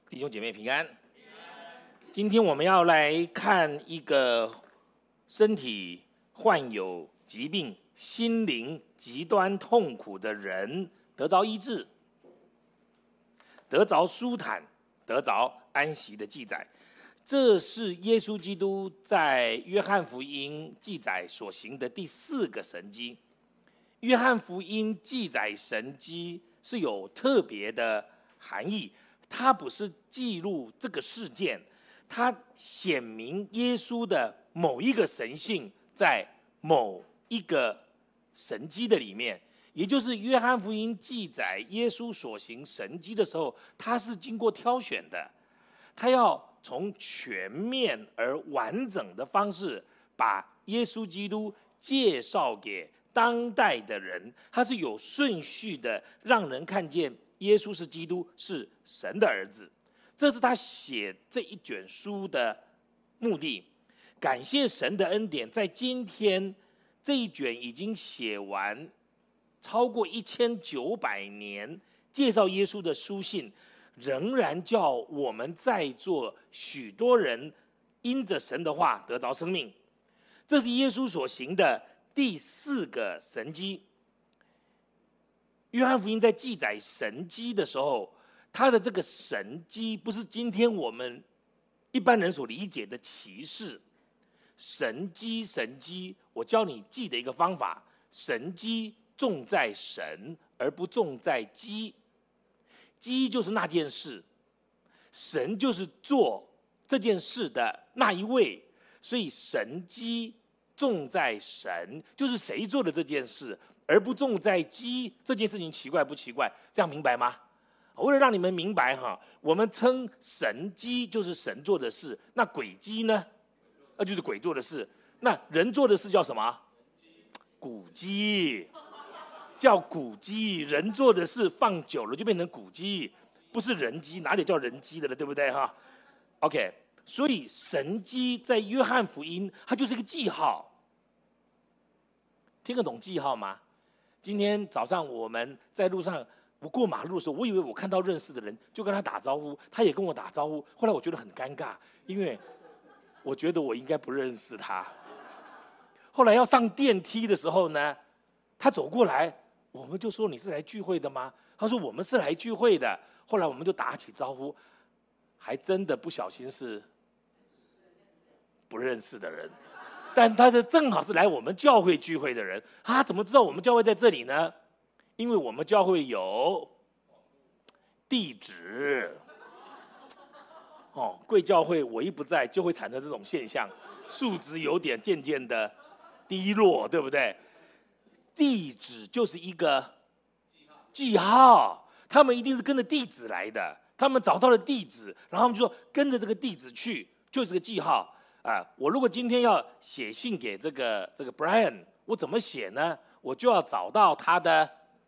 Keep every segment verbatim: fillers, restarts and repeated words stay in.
弟兄姐妹平安。今天我们要来看一个身体患有疾病、心灵极端痛苦的人得着医治、得着舒坦、得着安息的记载。这是耶稣基督在约翰福音记载所行的第四个神迹。约翰福音记载神迹是有特别的含义，它不是记录这个事件，它显明耶稣的某一个神性在某一个神迹的里面。也就是约翰福音记载耶稣所行神迹的时候，他是经过挑选的，他要从全面而完整的方式把耶稣基督介绍给当代的人，他是有顺序的，让人看见耶稣是基督，是神的儿子。这是他写这一卷书的目的。感谢神的恩典，在今天这一卷已经写完超过一千九百年介绍耶稣的书信，仍然叫我们在座许多人因着神的话得着生命。这是耶稣所行的第四个神迹。约翰福音在记载神迹的时候，他的这个神迹不是今天我们一般人所理解的奇事。神迹神迹，我教你记的一个方法：神迹重在神，而不重在机。机就是那件事，神就是做这件事的那一位，所以神迹重在神，就是谁做的这件事，而不重在机。这件事情奇怪不奇怪？这样明白吗？为了让你们明白哈，我们称神迹就是神做的事，那鬼迹呢？那就是鬼做的事。那人做的事叫什么？古迹，叫古迹。人做的事放久了就变成古迹，不是人迹，哪里叫人迹的了，对不对哈 ？OK， 所以神迹在约翰福音，它就是一个记号。听得懂记号吗？今天早上我们在路上，我过马路的时候，我以为我看到认识的人，就跟他打招呼，他也跟我打招呼。后来我觉得很尴尬，因为我觉得我应该不认识他。后来要上电梯的时候呢，他走过来，我们就说：“你是来聚会的吗？”他说：“我们是来聚会的。”后来我们就打起招呼，还真的不小心是不认识的人。但是他是正好是来我们教会聚会的人，他怎么知道我们教会在这里呢？因为我们教会有地址。哦，贵教会我一不在，就会产生这种现象，数值有点渐渐的低落，对不对？地址就是一个记号，他们一定是跟着地址来的。他们找到了地址，然后他们就说跟着这个地址去，就是个记号。啊，我如果今天要写信给这个这个 Brian， 我怎么写呢？我就要找到他的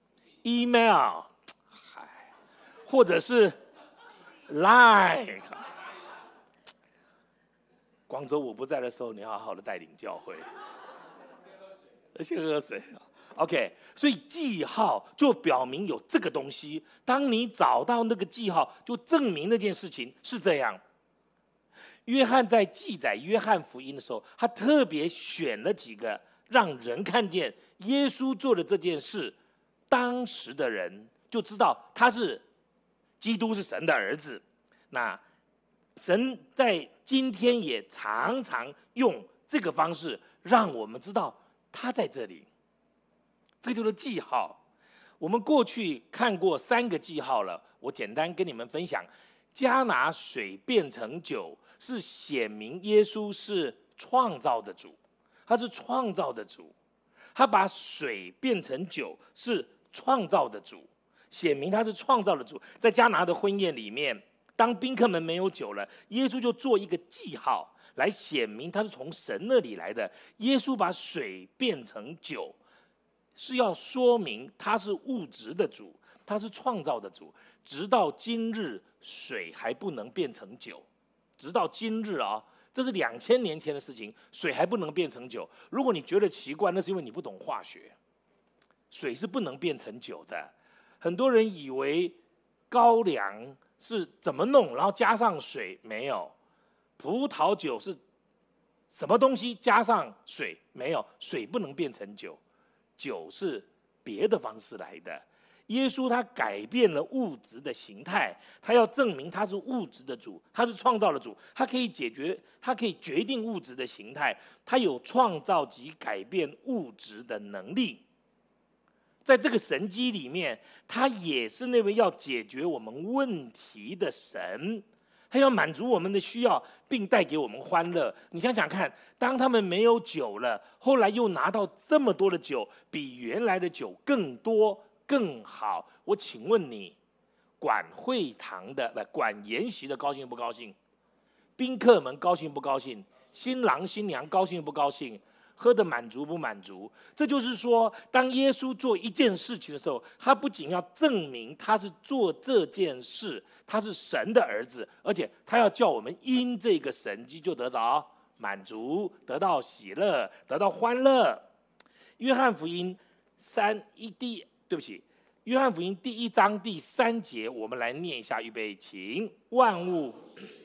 email， 或者是 line。广州我不在的时候，你要好好的带领教会。先喝水。OK， 所以记号就表明有这个东西。当你找到那个记号，就证明那件事情是这样。约翰在记载约翰福音的时候，他特别选了几个让人看见耶稣做的这件事，当时的人就知道他是基督，是神的儿子。那神在今天也常常用这个方式让我们知道他在这里，这就是记号。我们过去看过三个记号了，我简单跟你们分享。迦拿水变成酒，是显明耶稣是创造的主，他是创造的主。他把水变成酒，是创造的主，显明他是创造的主。在迦拿的婚宴里面，当宾客们没有酒了，耶稣就做一个记号来显明他是从神那里来的。耶稣把水变成酒，是要说明他是物质的主，他是创造的主。直到今日，水还不能变成酒。直到今日啊，这是两千年前的事情，水还不能变成酒。如果你觉得奇怪，那是因为你不懂化学。水是不能变成酒的。很多人以为高粱是怎么弄，然后加上水？没有。葡萄酒是什么东西加上水？没有，水不能变成酒，酒是别的方式来的。耶稣他改变了物质的形态，他要证明他是物质的主，他是创造的主，他可以解决，他可以决定物质的形态，他有创造及改变物质的能力。在这个神迹里面，他也是那位要解决我们问题的神，他要满足我们的需要，并带给我们欢乐。你想想看，当他们没有酒了，后来又拿到这么多的酒，比原来的酒更多更好，我请问你，管会堂的不管筵席的高兴不高兴？宾客们高兴不高兴？新郎新娘高兴不高兴？喝得满足不满足？这就是说，当耶稣做一件事情的时候，他不仅要证明他是做这件事，他是神的儿子，而且他要叫我们因这个神迹就得着满足，得到喜乐，得到欢乐。约翰福音三一第，对不起，约翰福音第一章第三节，我们来念一下，预备，请。万物。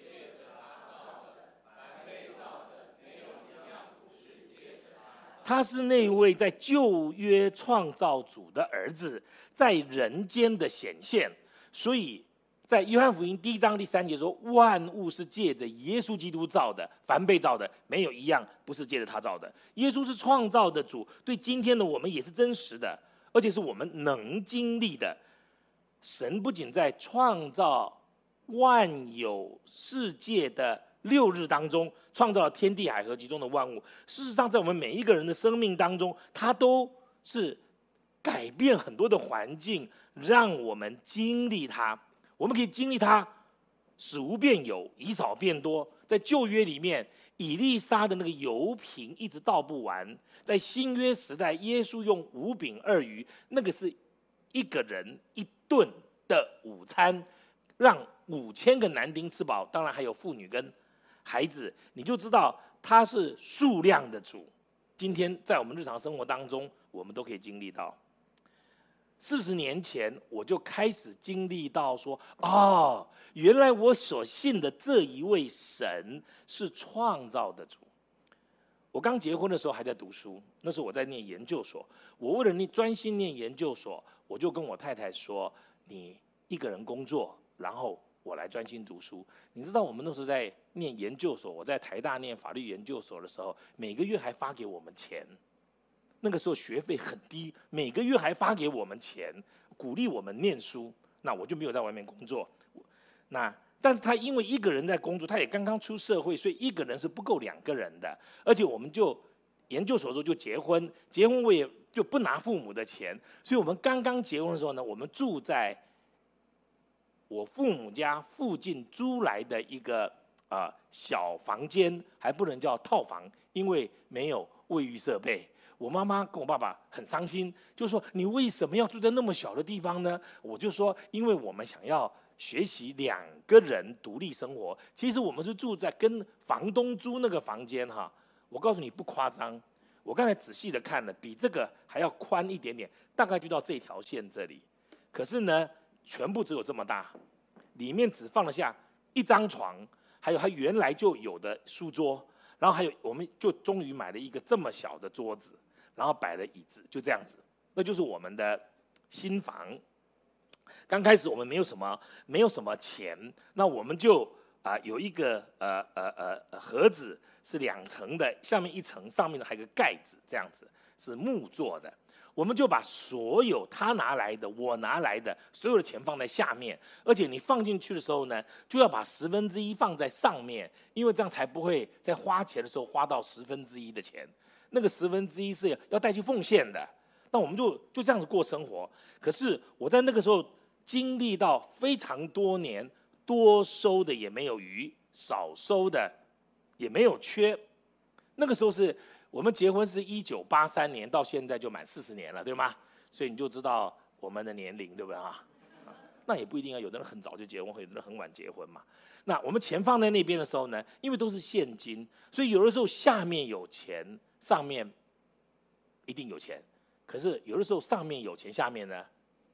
他是那位在旧约创造主的儿子，在人间的显现。所以在约翰福音第一章第三节说，万物是借着耶稣基督造的，凡被造的没有一样不是借着他造的。耶稣是创造的主，对今天的我们也是真实的，而且是我们能经历的。神不仅在创造万有世界的六日当中创造了天地海河其中的万物，事实上在我们每一个人的生命当中，他都是改变很多的环境，让我们经历它。我们可以经历它使无变有，以少变多。在旧约里面，以利沙的那个油瓶一直倒不完。在新约时代，耶稣用五饼二鱼，那个是一个人一顿的午餐，让五千个男丁吃饱，当然还有妇女跟孩子，你就知道他是数量的主。今天在我们日常生活当中，我们都可以经历到。四十年前，我就开始经历到说，哦，原来我所信的这一位神是创造的主。我刚结婚的时候还在读书，那时候我在念研究所。我为了你专心念研究所，我就跟我太太说，你一个人工作，然后我来专心读书。你知道我们那时候在念研究所，我在台大念法律研究所的时候，每个月还发给我们钱。那个时候学费很低，每个月还发给我们钱，鼓励我们念书。那我就没有在外面工作。那但是他因为一个人在工作，他也刚刚出社会，所以一个人是不够两个人的。而且我们就研究所的时候就结婚，结婚我也就不拿父母的钱，所以我们刚刚结婚的时候呢，我们住在我父母家附近租来的一个呃小房间，还不能叫套房，因为没有卫浴设备。我妈妈跟我爸爸很伤心，就说你为什么要住在那么小的地方呢？我就说，因为我们想要学习两个人独立生活。其实我们是住在跟房东租那个房间哈，我告诉你不夸张，我刚才仔细的看了，比这个还要宽一点点，大概就到这条线这里。可是呢，全部只有这么大，里面只放得下一张床，还有它原来就有的书桌，然后还有我们就终于买了一个这么小的桌子。然后摆了椅子，就这样子，那就是我们的新房。刚开始我们没有什么，没有什么钱，那我们就啊、呃、有一个呃呃呃盒子是两层的，下面一层，上面还有个盖子，这样子是木做的。我们就把所有他拿来的、我拿来的所有的钱放在下面，而且你放进去的时候呢，就要把十分之一放在上面，因为这样才不会在花钱的时候花到十分之一的钱。那个十分之一是要带去奉献的，那我们就就这样子过生活。可是我在那个时候经历到非常多年，多收的也没有余，少收的也没有缺。那个时候是我们结婚是一九八三年，到现在就满四十年了，对吗？所以你就知道我们的年龄，对不对啊？那也不一定啊，有的人很早就结婚，有的人很晚结婚嘛。那我们钱放在那边的时候呢，因为都是现金，所以有的时候下面有钱，上面一定有钱，可是有的时候上面有钱，下面呢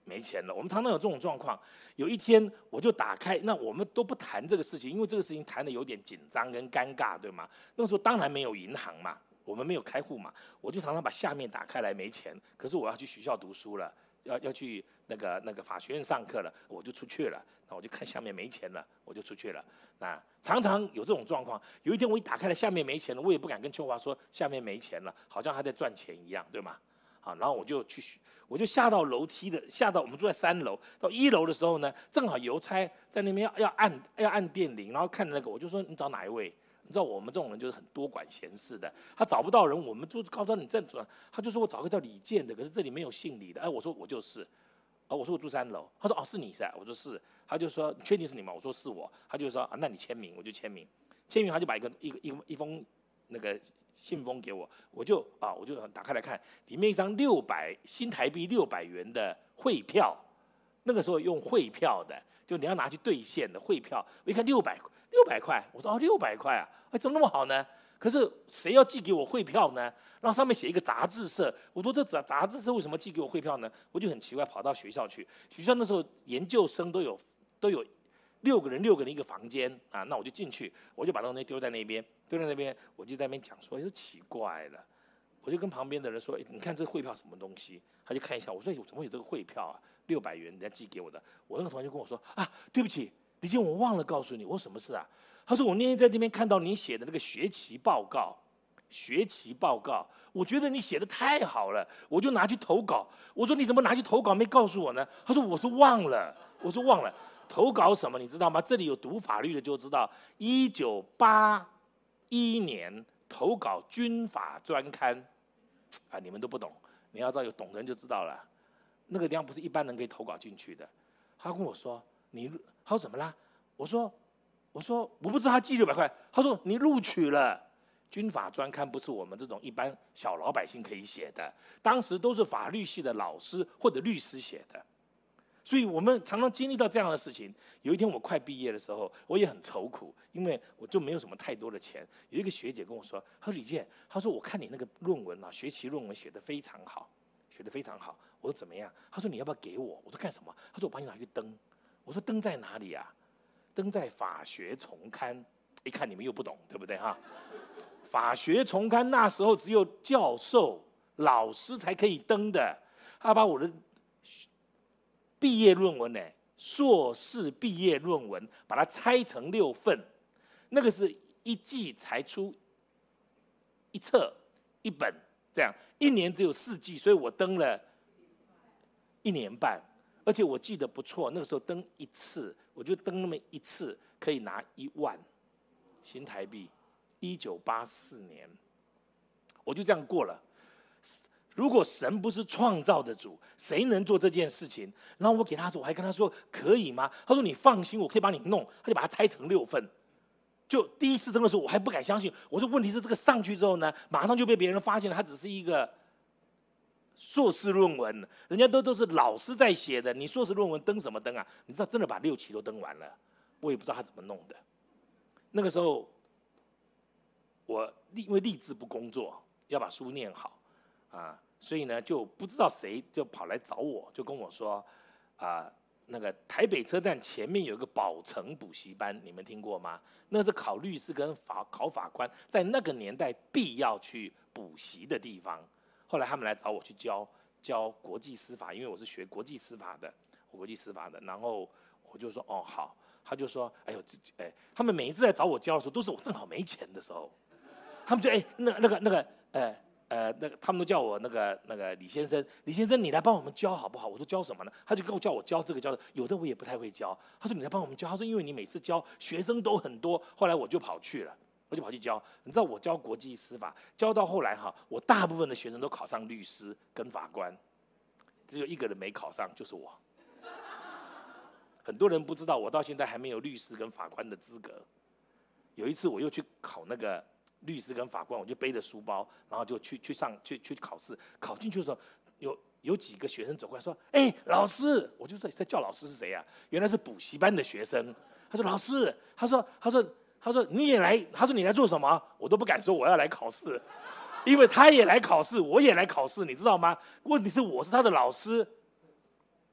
没钱了。我们常常有这种状况。有一天我就打开，那我们都不谈这个事情，因为这个事情谈的有点紧张跟尴尬，对吗？那个时候当然没有银行嘛，我们没有开户嘛，我就常常把下面打开来，没钱，可是我要去学校读书了，要要去那个那个法学院上课了，我就出去了。那我就看下面没钱了，我就出去了。那常常有这种状况。有一天我一打开了，下面没钱了，我也不敢跟秋华说下面没钱了，好像他在赚钱一样，对吗？好，然后我就去，我就下到楼梯的，下到我们住在三楼，到一楼的时候呢，正好邮差在那边要要按要按电铃，然后看那个，我就说你找哪一位？你知道我们这种人就是很多管闲事的，他找不到人，我们就告诉他你正主，他就说我找个叫李健的，可是这里没有姓李的，哎，我说我就是，哦，我说我住三楼，他说哦是你噻，我说是，他就说确定是你吗？我说是我，他就说啊那你签名，我就签名，签名他就把一个一个一一封那个信封给我，我就啊我就打开来看，里面一张六百新台币六百元的汇票，那个时候用汇票的，就你要拿去兑现的汇票，我一看六百六百块，我说哦六百块啊，哎怎么那么好呢？可是谁要寄给我汇票呢？然后上面写一个杂志社，我说这杂杂志社为什么寄给我汇票呢？我就很奇怪，跑到学校去，学校那时候研究生都有都有六个人六个人一个房间啊，那我就进去，我就把东西丢在那边，丢在那边，我就在那边讲说，哎，奇怪了，我就跟旁边的人说，哎，你看这汇票什么东西？他就看一下，我说，哎，怎么有这个汇票啊？六百元人家寄给我的。我那个同学就跟我说，啊，对不起，李健，我忘了告诉你，我说什么事啊？他说我那天在这边看到你写的那个学期报告，学期报告，我觉得你写的太好了，我就拿去投稿。我说你怎么拿去投稿没告诉我呢？他说我是忘了，我说忘了。投稿什么你知道吗？这里有读法律的就知道，一九八一年投稿军法专刊，啊，你们都不懂，你要知道有懂的人就知道了。那个地方不是一般人可以投稿进去的。他跟我说，你，他说怎么啦？我说，我说我不知道他寄六百块。他说你录取了。军法专刊不是我们这种一般小老百姓可以写的，当时都是法律系的老师或者律师写的。所以我们常常经历到这样的事情。有一天我快毕业的时候，我也很愁苦，因为我就没有什么太多的钱。有一个学姐跟我说，她说李健，她说我看你那个论文啊，学期论文写得非常好，写得非常好。我说怎么样？她说你要不要给我？我说干什么？她说我帮你拿去登。我说登在哪里啊？登在法学丛刊。一看你们又不懂，对不对哈？法学丛刊那时候只有教授、老师才可以登的。他把我的毕业论文呢，硕士毕业论文，把它拆成六份，那个是一季才出一册一本，这样一年只有四季，所以我登了一年半，而且我记得不错，那个时候登一次，我就登那么一次，可以拿一万新台币。一九八四年，我就这样过了。如果神不是创造的主，谁能做这件事情？然后我给他说，我还跟他说可以吗？他说你放心，我可以帮你弄。他就把它拆成六份。就第一次登的时候，我还不敢相信。我说问题是这个上去之后呢，马上就被别人发现了，它只是一个硕士论文，人家都都是老师在写的，你硕士论文登什么登啊？你知道真的把六期都登完了，我也不知道他怎么弄的。那个时候，我因为立志不工作，要把书念好。啊，所以呢，就不知道谁就跑来找我，就跟我说，啊，那个台北车站前面有个宝城补习班，你们听过吗？那是考律师跟法考法官在那个年代必要去补习的地方。后来他们来找我去教教国际司法，因为我是学国际司法的，我国际司法的。然后我就说哦好，他就说哎呦哎，他们每一次来找我教的时候，都是我正好没钱的时候，他们就哎那那个那个呃。呃，那个他们都叫我那个那个李先生，李先生你来帮我们教好不好？我说教什么呢？他就跟我叫我教这个教的，有的我也不太会教。他说你来帮我们教，他说因为你每次教学生都很多，后来我就跑去了，我就跑去教。你知道我教国际司法，教到后来哈，我大部分的学生都考上律师跟法官，只有一个人没考上，就是我。很多人不知道，我到现在还没有律师跟法官的资格。有一次我又去考那个律师跟法官，我就背着书包，然后就去去上去去考试。考进去的时候，有有几个学生走过来说：“哎、欸，老师！”我就说在叫老师是谁呀、啊？原来是补习班的学生。他说：“老师，他说他说他说你也来，他说你来做什么？”我都不敢说我要来考试，因为他也来考试，我也来考试，你知道吗？问题是我是他的老师。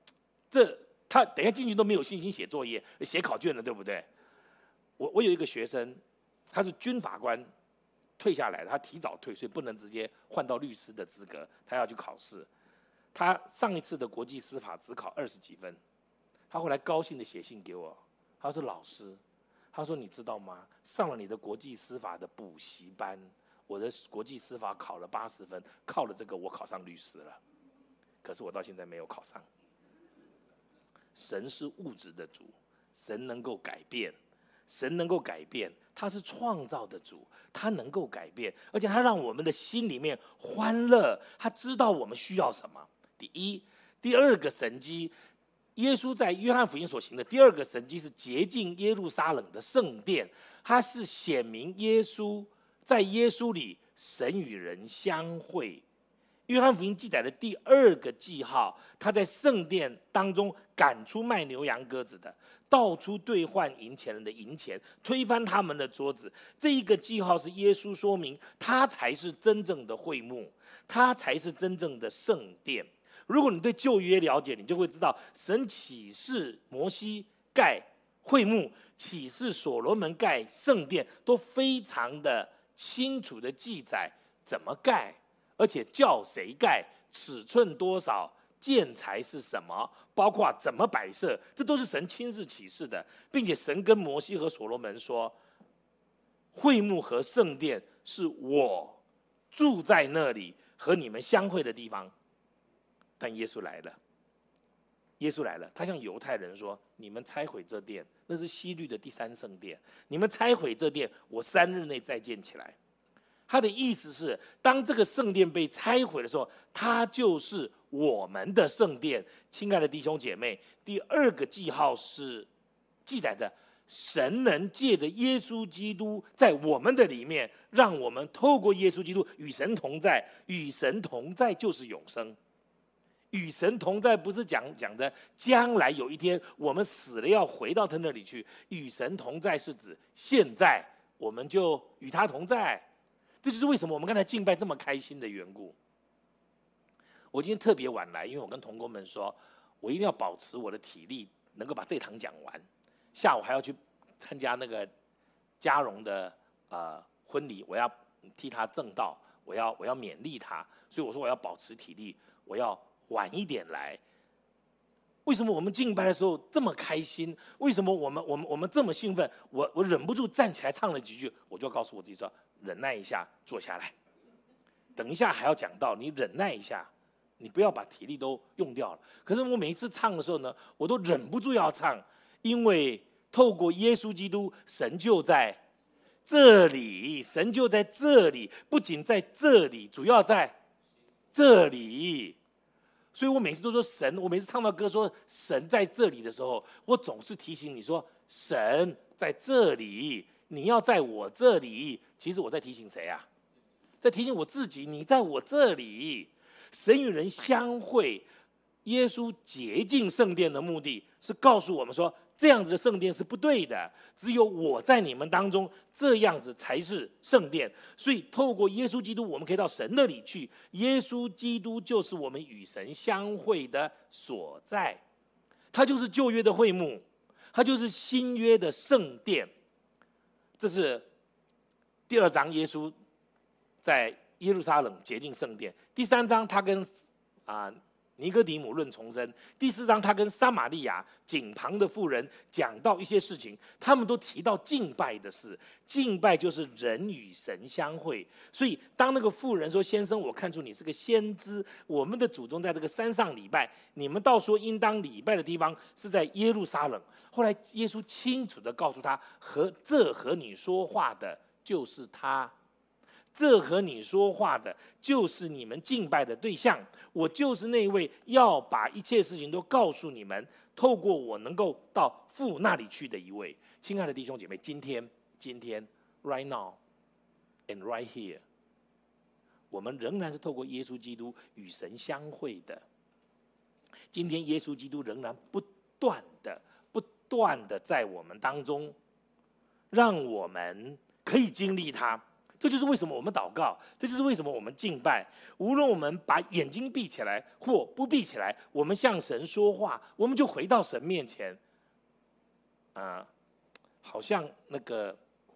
这他等一下进去都没有信心写作业、写考卷了，对不对？我我有一个学生，他是军法官退下来的，他提早退，所以不能直接换到律师的资格，他要去考试。他上一次的国际司法只考二十几分，他后来高兴的写信给我，他说：“老师，他说你知道吗？上了你的国际司法的补习班，我的国际司法考了八十分，靠了这个我考上律师了。可是我到现在没有考上。”神是物质的主，神能够改变，神能够改变，他是创造的主，他能够改变，而且他让我们的心里面欢乐，他知道我们需要什么。第一，第二个神迹，耶稣在约翰福音所行的第二个神迹是洁净耶路撒冷的圣殿，它是显明耶稣在耶稣里神与人相会。约翰福音记载的第二个记号，他在圣殿当中赶出卖牛羊鸽子的，到处兑换银钱人的银钱，推翻他们的桌子。这一个记号是耶稣说明他才是真正的会幕，他才是真正的圣殿。如果你对旧约了解，你就会知道神启示摩西盖会幕，启示所罗门盖圣殿，都非常的清楚的记载怎么盖，而且叫谁盖，尺寸多少，建材是什么，包括怎么摆设，这都是神亲自启示的，并且神跟摩西和所罗门说，会幕和圣殿是我住在那里和你们相会的地方。但耶稣来了，耶稣来了，他向犹太人说：“你们拆毁这殿，那是希律的第三圣殿。你们拆毁这殿，我三日内再建起来。”他的意思是，当这个圣殿被拆毁的时候，它就是我们的圣殿。亲爱的弟兄姐妹，第二个记号是记载的，神能借着耶稣基督在我们的里面，让我们透过耶稣基督与神同在。与神同在就是永生。与神同在不是讲讲的将来有一天我们死了要回到他那里去，与神同在是指现在我们就与他同在。这就是为什么我们刚才敬拜这么开心的缘故。我今天特别晚来，因为我跟同工们说，我一定要保持我的体力，能够把这堂讲完。下午还要去参加那个嘉荣的呃婚礼，我要替他证道，我要我要勉励他，所以我说我要保持体力，我要晚一点来。为什么我们敬拜的时候这么开心？为什么我们我们我们这么兴奋？我我忍不住站起来唱了几句，我就要告诉我自己说，忍耐一下，坐下来。等一下还要讲到，你忍耐一下，你不要把体力都用掉了。可是我每一次唱的时候呢，我都忍不住要唱，因为透过耶稣基督，神就在这里，神就在这里，不仅在这里，主要在这里。所以我每次都说神，我每次唱到歌说神在这里的时候，我总是提醒你说神在这里，你要在我这里。其实我在提醒谁啊？在提醒我自己，你在我这里。神与人相会，耶稣洁净圣殿的目的是告诉我们说，这样子的圣殿是不对的，只有我在你们当中，这样子才是圣殿。所以透过耶稣基督，我们可以到神那里去。耶稣基督就是我们与神相会的所在，他就是旧约的会幕，他就是新约的圣殿。这是第二章，耶稣在耶路撒冷洁净圣殿。第三章，他跟啊。尼哥底母论重生。第四章，他跟撒玛利亚井旁的妇人讲到一些事情，他们都提到敬拜的事。敬拜就是人与神相会。所以当那个妇人说：“先生，我看出你是个先知，我们的祖宗在这个山上礼拜，你们倒说应当礼拜的地方是在耶路撒冷。”后来耶稣清楚地告诉他：“和这和你说话的就是他。”这和你说话的就是你们敬拜的对象，我就是那位要把一切事情都告诉你们，透过我能够到父那里去的一位。亲爱的弟兄姐妹，今天今天 right now and right here， 我们仍然是透过耶稣基督与神相会的。今天耶稣基督仍然不断的不断的在我们当中，让我们可以经历他。 这就是为什么我们祷告，这就是为什么我们敬拜。无论我们把眼睛闭起来或不闭起来，我们向神说话，我们就回到神面前。啊，好像那个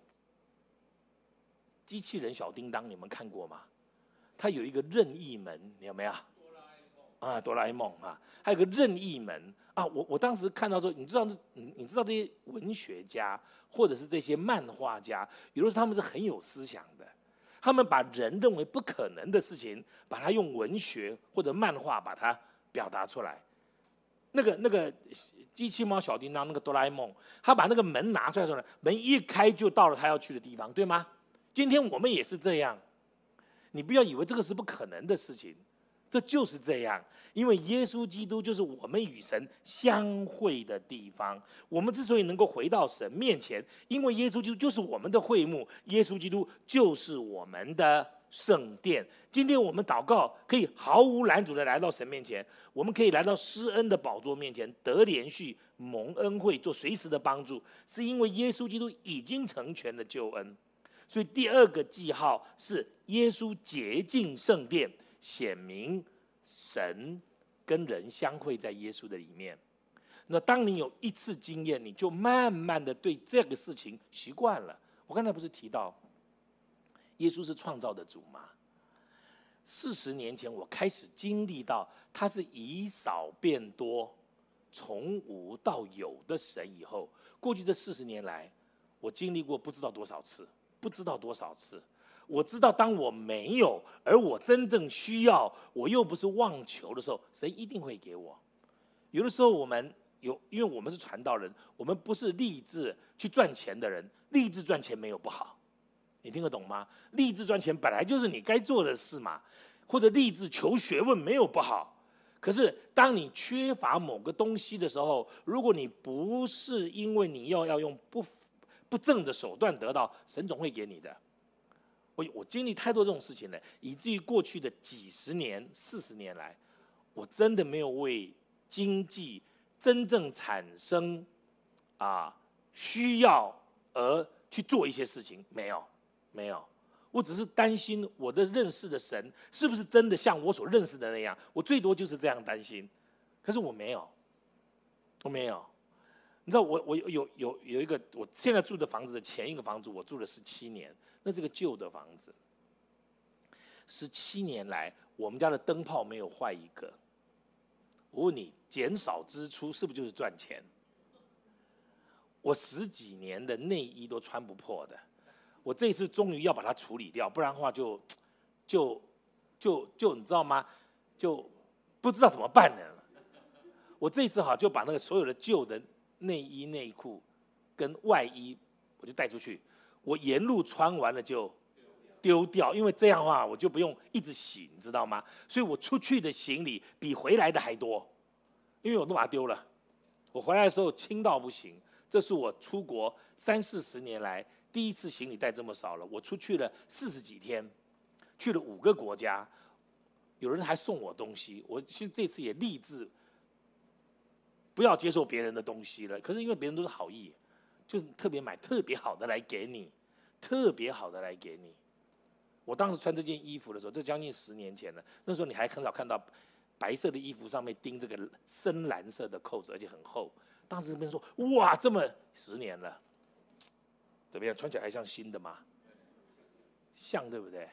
机器人小叮当，你们看过吗？它有一个任意门，你有没有？啊，哆啦 A 梦啊，还有个任意门啊。我我当时看到说，你知道，你你知道这些文学家或者是这些漫画家，有的时候他们是很有思想的，他们把人认为不可能的事情，把它用文学或者漫画把它表达出来。那个那个机器猫小叮当，那个哆啦 A 梦，他把那个门拿出来的时候呢，门一开就到了他要去的地方，对吗？今天我们也是这样，你不要以为这个是不可能的事情。这就是这样，因为耶稣基督就是我们与神相会的地方。我们之所以能够回到神面前，因为耶稣基督就是我们的会幕，耶稣基督就是我们的圣殿。今天我们祷告可以毫无拦阻的来到神面前，我们可以来到施恩的宝座面前，得连续蒙恩惠，做随时的帮助，是因为耶稣基督已经成全了救恩。所以第二个记号是耶稣洁净圣殿，显明神跟人相会在耶稣的里面。那当你有一次经验，你就慢慢的对这个事情习惯了。我刚才不是提到耶稣是创造的主吗？四十年前我开始经历到他是以少变多，从无到有的神以后，过去这四十年来，我经历过不知道多少次，不知道多少次。我知道，当我没有，而我真正需要，我又不是妄求的时候，神一定会给我。有的时候我们有，因为我们是传道人，我们不是立志去赚钱的人，立志赚钱没有不好，你听得懂吗？立志赚钱本来就是你该做的事嘛，或者立志求学问没有不好。可是当你缺乏某个东西的时候，如果你不是因为你要要用不不正的手段得到，神总会给你的。我我经历太多这种事情了，以至于过去的几十年、四十年来，我真的没有为经济真正产生啊需要而去做一些事情，没有，没有。我只是担心我的认识的神是不是真的像我所认识的那样，我最多就是这样担心。可是我没有，我没有。你知道我我有有有一个我现在住的房子的前一个房子，我住了十七年。那是个旧的房子，十七年来，我们家的灯泡没有坏一个。我问你，减少支出是不是就是赚钱？我十几年的内衣都穿不破的，我这次终于要把它处理掉，不然的话就就就就你知道吗？就不知道怎么办呢。我这次哈就把那个所有的旧的内衣、内裤跟外衣，我就带出去。我沿路穿完了就丢掉，因为这样的话我就不用一直洗，你知道吗？所以我出去的行李比回来的还多，因为我都把它丢了。我回来的时候轻到不行，这是我出国三四十年来第一次行李带这么少了。我出去了四十几天，去了五个国家，有人还送我东西。我其实这次也立志不要接受别人的东西了，可是因为别人都是好意。就是特别买特别好的来给你，特别好的来给你。我当时穿这件衣服的时候，这将近十年前了。那时候你还很少看到白色的衣服上面钉这个深蓝色的扣子，而且很厚。当时别人说：“哇，这么十年了，怎么样？穿起来还像新的吗？像，对不对？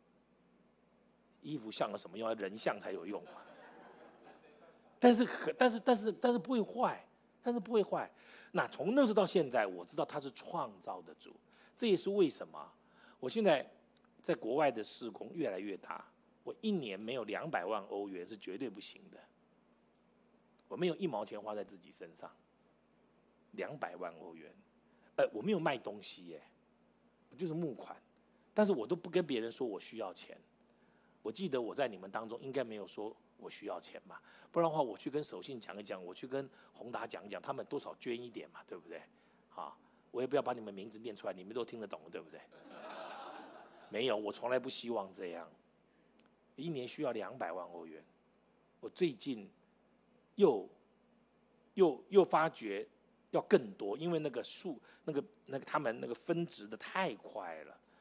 衣服像有什么用？人像才有用嘛。但是，但是，但是，但是不会坏，但是不会坏。那从那时候到现在，我知道他是创造的主，这也是为什么我现在在国外的事工越来越大。我一年没有两百万欧元是绝对不行的，我没有一毛钱花在自己身上。两百万欧元，呃，我没有卖东西耶，我就是募款，但是我都不跟别人说我需要钱。我记得我在你们当中应该没有说我需要钱嘛，不然的话我去跟守信讲一讲，我去跟宏达讲一讲，他们多少捐一点嘛，对不对？好，我也不要把你们名字念出来，你们都听得懂，对不对？没有，我从来不希望这样。一年需要两百万欧元，我最近又又又发觉要更多，因为那个数那个那个他们那个分值的太快了。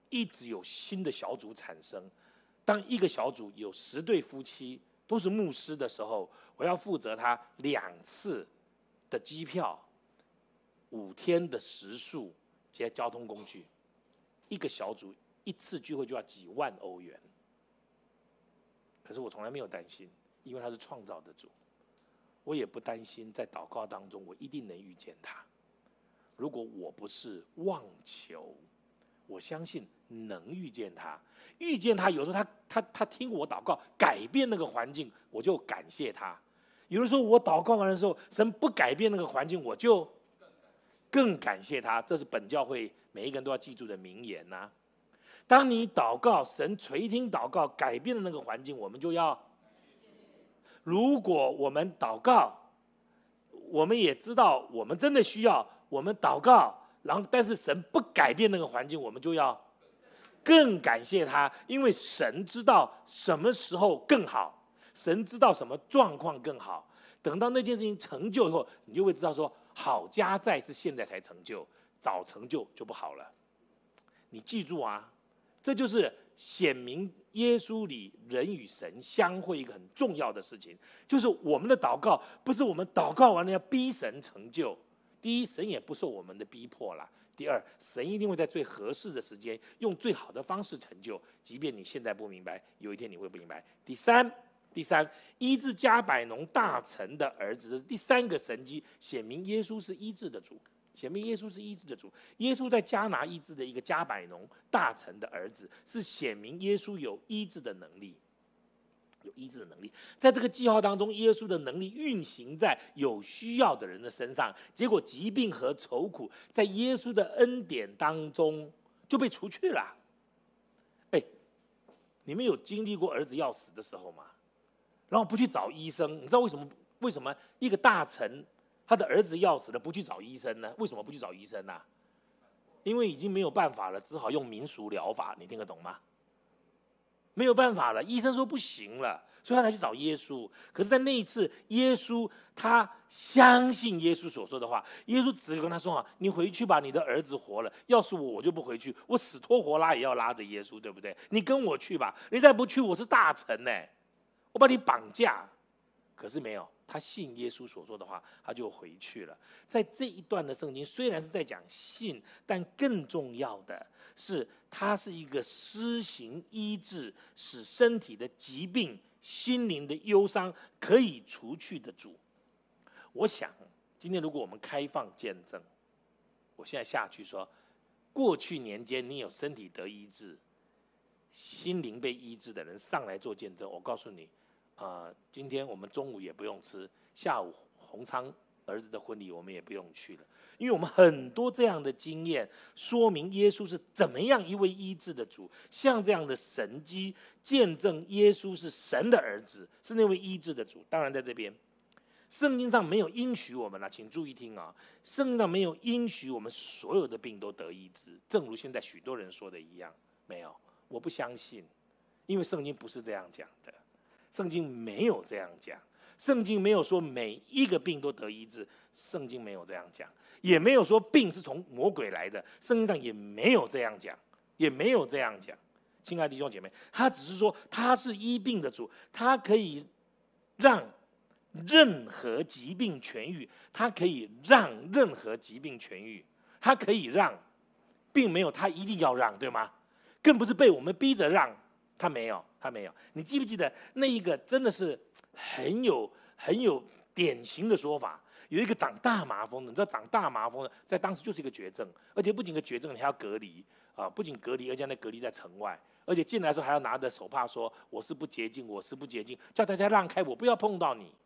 一直有新的小组产生。当一个小组有十对夫妻都是牧师的时候，我要负责他两次的机票、五天的食宿及交通工具。一个小组一次聚会就要几万欧元。可是我从来没有担心，因为他是创造的主。我也不担心在祷告当中我一定能遇见他。如果我不是妄求，我相信能遇见他。遇见他，有时候他他他听我祷告，改变那个环境，我就感谢他。有的时候我祷告完的时候，神不改变那个环境，我就更感谢他。这是本教会每一个人都要记住的名言呐、啊。当你祷告，神垂听祷告，改变了那个环境，我们就要。如果我们祷告，我们也知道我们真的需要，我们祷告，然后但是神不改变那个环境，我们就要更感谢他，因为神知道什么时候更好，神知道什么状况更好。等到那件事情成就以后，你就会知道说，好家在是现在才成就，早成就就不好了。你记住啊，这就是显明耶稣里人与神相会一个很重要的事情，就是我们的祷告不是我们祷告完了要逼神成就。第一，神也不受我们的逼迫啦；第二，神一定会在最合适的时间用最好的方式成就，即便你现在不明白，有一天你会不明白。第三，第三，医治加百农大臣的儿子，这是第三个神迹，显明耶稣是医治的主。显明耶稣是医治的主，耶稣在迦拿医治的一个加百农大臣的儿子，是显明耶稣有医治的能力，有医治的能力。在这个记号当中，耶稣的能力运行在有需要的人的身上，结果疾病和愁苦在耶稣的恩典当中就被除去了。哎，你们有经历过儿子要死的时候吗？然后不去找医生，你知道为什么？为什么一个大臣？他的儿子要死了，不去找医生呢？为什么不去找医生呢、啊？因为已经没有办法了，只好用民俗疗法。你听得懂吗？没有办法了，医生说不行了，所以他才去找耶稣。可是，在那一次，耶稣他相信耶稣所说的话，耶稣只跟他说：“啊，你回去吧，你的儿子活了。要是我，我就不回去，我死拖活拉也要拉着耶稣，对不对？你跟我去吧，你再不去，我是大臣呢，我把你绑架。”可是没有。他信耶稣所说的话，他就回去了。在这一段的圣经，虽然是在讲信，但更重要的是，它是一个施行医治，使身体的疾病、心灵的忧伤可以除去的主。我想，今天如果我们开放见证，我现在下去说，过去年间你有身体得医治、心灵被医治的人上来做见证，我告诉你。呃，今天我们中午也不用吃，下午洪昌儿子的婚礼我们也不用去了，因为我们很多这样的经验，说明耶稣是怎么样一位医治的主，像这样的神迹见证耶稣是神的儿子，是那位医治的主。当然在这边，圣经上没有应许我们了、啊，请注意听啊，圣经上没有应许我们所有的病都得医治，正如现在许多人说的一样，没有，我不相信，因为圣经不是这样讲的。圣经没有这样讲，圣经没有说每一个病都得医治，圣经没有这样讲，也没有说病是从魔鬼来的，圣经上也没有这样讲，也没有这样讲。亲爱的弟兄姐妹，他只是说他是医病的主，他可以让任何疾病痊愈，他可以让任何疾病痊愈，他可以让，并没有他一定要让，对吗？更不是被我们逼着让，他没有。他没有，你记不记得那一个真的是很有很有典型的说法？有一个长大麻风的，你知道长大麻风的，在当时就是一个绝症，而且不仅个绝症，你还要隔离啊！不仅隔离，而且那隔离在城外，而且进来的时候还要拿着手帕说：“我是不洁净，我是不洁净，叫大家让开，我不要碰到你。”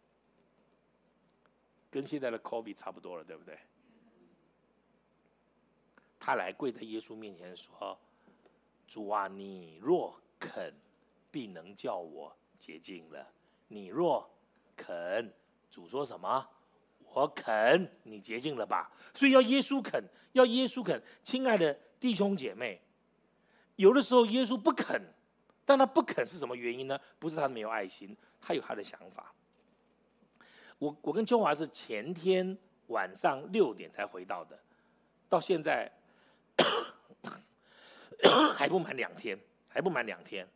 跟现在的 COVID 差不多了，对不对？他来跪在耶稣面前说：“主啊，你若肯。”必能叫我洁净了。你若肯，主说什么？我肯，你洁净了吧？所以要耶稣肯，要耶稣肯。亲爱的弟兄姐妹，有的时候耶稣不肯，但他不肯是什么原因呢？不是他没有爱心，他有他的想法。我我跟秋华是前天晚上六点才回到的，到现在还不满两天，还不满两天。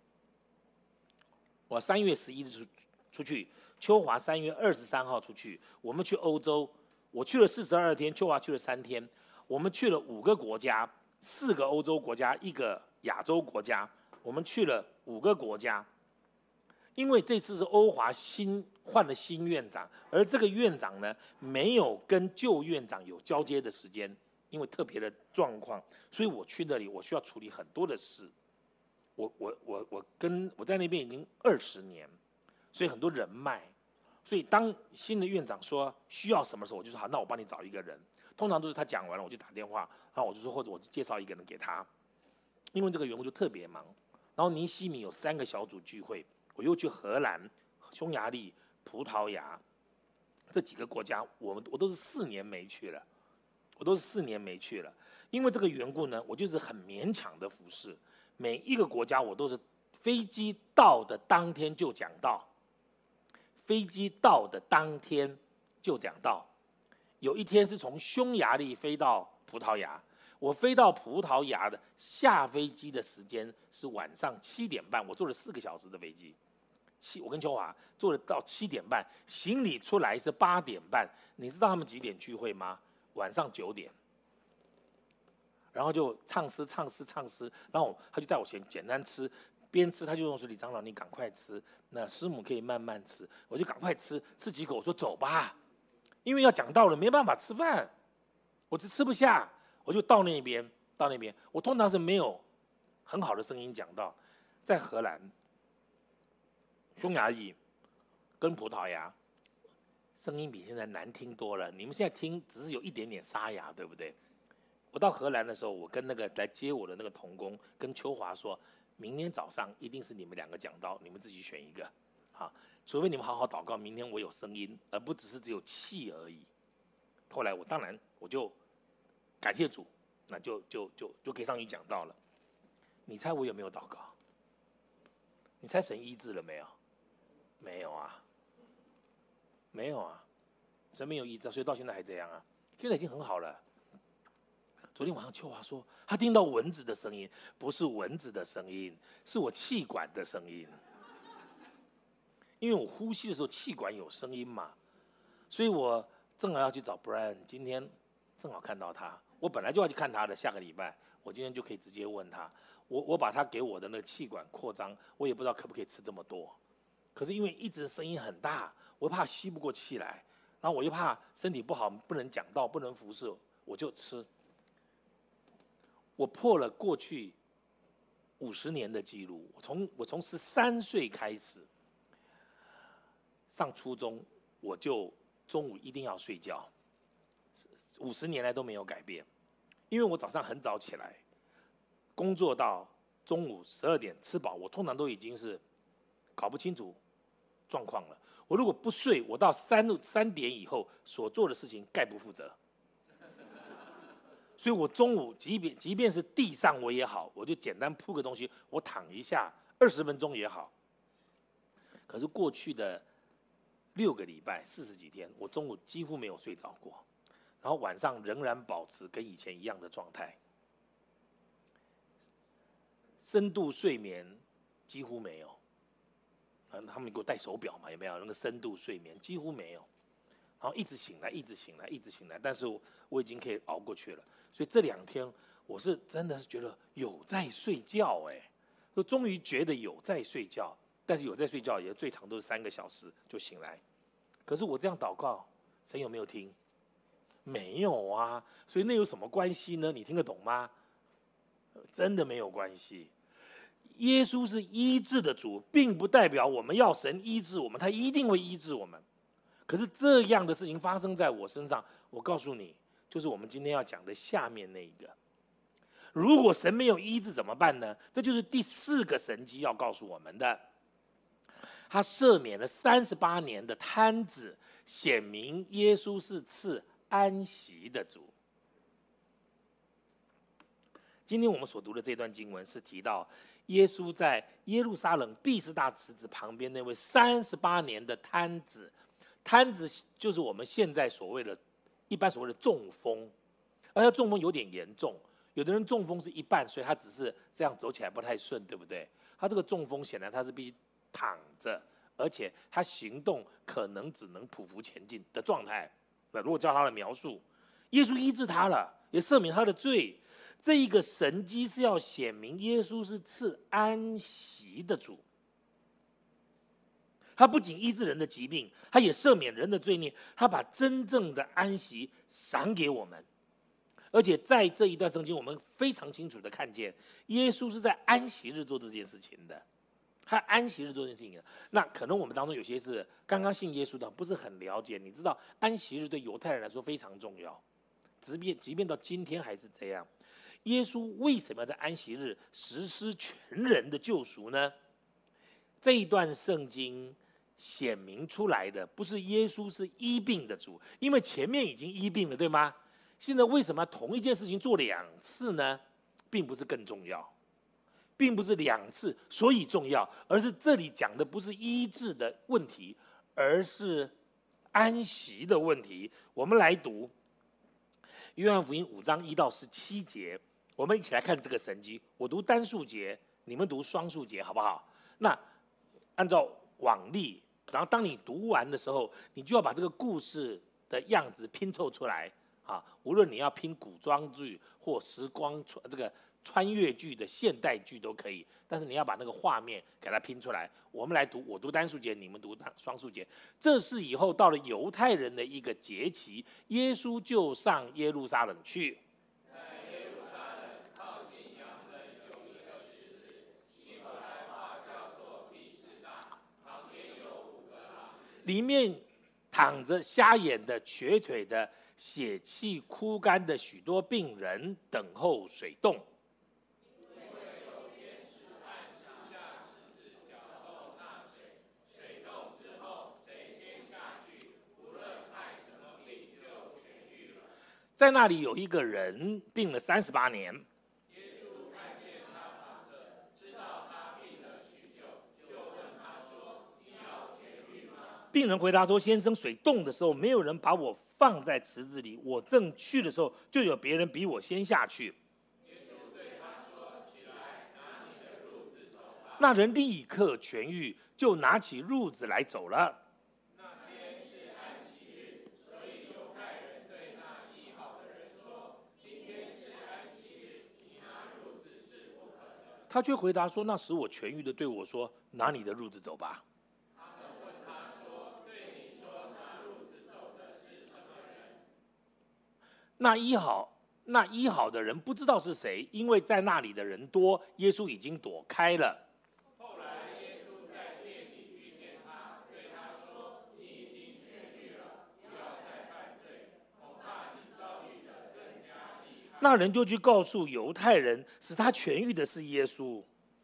我三月十一日出出去，秋华三月二十三号出去，我们去欧洲，我去了四十二天，秋华去了三天，我们去了五个国家，四个欧洲国家，一个亚洲国家，我们去了五个国家。因为这次是欧华新换了新院长，而这个院长呢，没有跟旧院长有交接的时间，因为特别的状况，所以我去那里，我需要处理很多的事。我我我我跟我在那边已经二十年，所以很多人脉。所以当新的院长说需要什么时候，我就说好，那我帮你找一个人。通常都是他讲完了，我就打电话，然后我就说或者我就介绍一个人给他。因为这个缘故就特别忙。然后尼西米有三个小组聚会。我又去荷兰、匈牙利、葡萄牙这几个国家，我们我都是四年没去了，我都是四年没去了。因为这个缘故呢，我就是很勉强的服侍。每一个国家我都是飞机到的当天就讲道，飞机到的当天就讲道。有一天是从匈牙利飞到葡萄牙，我飞到葡萄牙的下飞机的时间是晚上七点半，我坐了四个小时的飞机。七，我跟秋华坐了到七点半，行李出来是八点半。你知道他们几点聚会吗？晚上九点。然后就唱诗唱诗唱诗，然后他就带我先简单吃，边吃他就用说：“李长老，你赶快吃，那师母可以慢慢吃。”我就赶快吃，吃几口，我说走吧，因为要讲道了，没办法吃饭，我只吃不下，我就到那边，到那边，我通常是没有很好的声音讲道，在荷兰。匈牙利跟葡萄牙，声音比现在难听多了。你们现在听只是有一点点沙哑，对不对？我到荷兰的时候，我跟那个来接我的那个同工跟秋华说，明天早上一定是你们两个讲道，你们自己选一个，啊，除非你们好好祷告，明天我有声音，而不只是只有气而已。后来我当然我就感谢主，那就就就就可以上去讲道了。你猜我有没有祷告？你猜神医治了没有？没有啊，没有啊，神没有医治，所以到现在还这样啊。现在已经很好了。昨天晚上秋华说，他听到蚊子的声音，不是蚊子的声音，是我气管的声音。因为我呼吸的时候气管有声音嘛，所以我正好要去找 Brian， 今天正好看到他。我本来就要去看他的，下个礼拜我今天就可以直接问他。我我把他给我的那个气管扩张，我也不知道可不可以吃这么多。可是因为一直声音很大，我怕吸不过气来，然后我又怕身体不好，不能讲道，不能服侍，我就吃。我破了过去五十年的记录，我从我从十三岁开始上初中，我就中午一定要睡觉，五十年来都没有改变。因为我早上很早起来，工作到中午十二点吃饱，我通常都已经是搞不清楚状况了。我如果不睡，我到三三点以后所做的事情概不负责。所以我中午即便即便是地上我也好，我就简单铺个东西，我躺一下二十分钟也好。可是过去的六个礼拜四十几天，我中午几乎没有睡着过，然后晚上仍然保持跟以前一样的状态，深度睡眠几乎没有。他们给我戴手表嘛，有没有那个深度睡眠？几乎没有，然后一直醒来，一直醒来，一直醒来，但是我我已经可以熬过去了。所以这两天我是真的是觉得有在睡觉，哎，就终于觉得有在睡觉，但是有在睡觉也最长都是三个小时就醒来。可是我这样祷告，神有没有听？没有啊，所以那有什么关系呢？你听得懂吗？真的没有关系。耶稣是医治的主，并不代表我们要神医治我们，他一定会医治我们。可是这样的事情发生在我身上，我告诉你，就是我们今天要讲的下面那一个。如果神没有医治怎么办呢？这就是第四个神迹要告诉我们的。他赦免了三十八年的摊子，显明耶稣是赐安息的主。今天我们所读的这段经文是提到耶稣在耶路撒冷毕士大池子旁边那位三十八年的摊子，摊子就是我们现在所谓的一般所谓的中风，而且中风有点严重， 有的人中风是一半，所以他只是这样走起来不太顺，对不对？他这个中风显然他是必须躺着，而且他行动可能只能匍匐前进的状态。那如果照他的描述，耶稣医治他了，也赦免他的罪。这一个神迹是要显明耶稣是赐安息的主。他不仅医治人的疾病，他也赦免人的罪孽，他把真正的安息赏给我们。而且在这一段圣经，我们非常清楚的看见，耶稣是在安息日做这件事情的。他安息日做这件事情的，那可能我们当中有些是刚刚信耶稣的，不是很了解。你知道，安息日对犹太人来说非常重要，即便即便到今天还是这样。耶稣为什么要在安息日实施全人的救赎呢？这一段圣经显明出来的不是耶稣是医病的主，因为前面已经医病了，对吗？现在为什么同一件事情做两次呢？并不是更重要，并不是两次所以重要，而是这里讲的不是医治的问题，而是安息的问题。我们来读约翰福音五章一到十七节，我们一起来看这个神迹。我读单数节，你们读双数节，好不好？那按照往例，然后当你读完的时候，你就要把这个故事的样子拼凑出来啊！无论你要拼古装剧或时光这个穿越剧的现代剧都可以，但是你要把那个画面给它拼出来。我们来读，我读单数节，你们读双数节。这是以后到了犹太人的一个节期，耶稣就上耶路撒冷去。里面躺着瞎眼的、瘸腿的、血气枯干的许多病人，等候水动。在那里有一个人病了三十八年。病人回答说：“先生，水动的时候，没有人把我放在池子里，我正去的时候，就有别人比我先下去。”那人立刻痊愈，就拿起褥子来走了。他却回答说：“那使我痊愈的对我说，拿你的褥子走吧。”那医好那医好的人不知道是谁，因为在那里的人多，耶稣已经躲开了。后来耶稣在店里遇见他，对他说：“你已经痊愈了，不要再犯罪，恐怕你遭遇的更加厉害。”那人就去告诉犹太人，使他痊愈的是耶稣。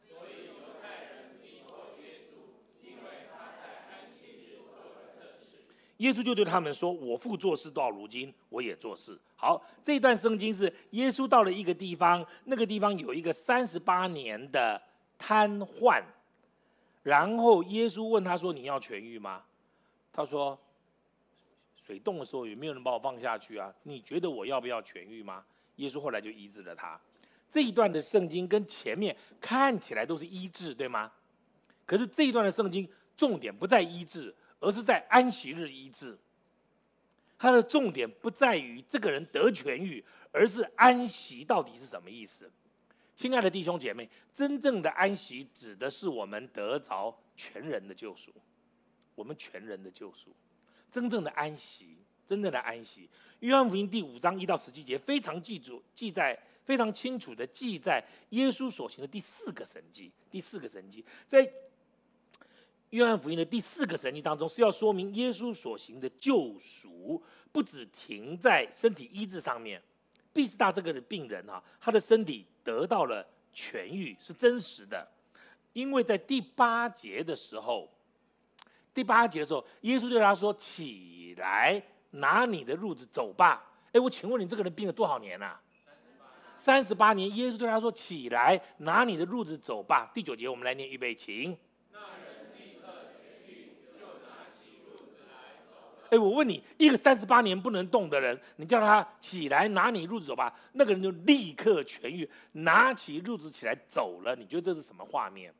耶稣就对他们说：“我父做事到如今，我也做事。”好，这一段圣经是耶稣到了一个地方，那个地方有一个三十八年的瘫痪，然后耶稣问他说：“你要痊愈吗？”他说：“水动的时候有没有人把我放下去啊？你觉得我要不要痊愈吗？”耶稣后来就医治了他。这一段的圣经跟前面看起来都是医治，对吗？可是这一段的圣经重点不在医治，而是在安息日医治。它的重点不在于这个人得痊愈，而是安息到底是什么意思？亲爱的弟兄姐妹，真正的安息指的是我们得着全人的救赎，我们全人的救赎，真正的安息，真正的安息。约翰福音第五章一到十七节非常记住记载非常清楚的记载耶稣所行的第四个神迹，第四个神迹在约翰福音的第四个神迹当中，是要说明耶稣所行的救赎不只停在身体医治上面。毕士大这个的病人啊，他的身体得到了痊愈，是真实的。因为在第八节的时候，第八节的时候，耶稣对他说：“起来，拿你的褥子走吧。”哎，我请问你，这个人病了多少年啊？三十八年。耶稣对他说：“起来，拿你的褥子走吧。”第九节，我们来念，预备，请。 哎，我问你，一个三十八年不能动的人，你叫他起来拿你褥子走吧，那个人就立刻痊愈，拿起褥子起来走了。你觉得这是什么画面？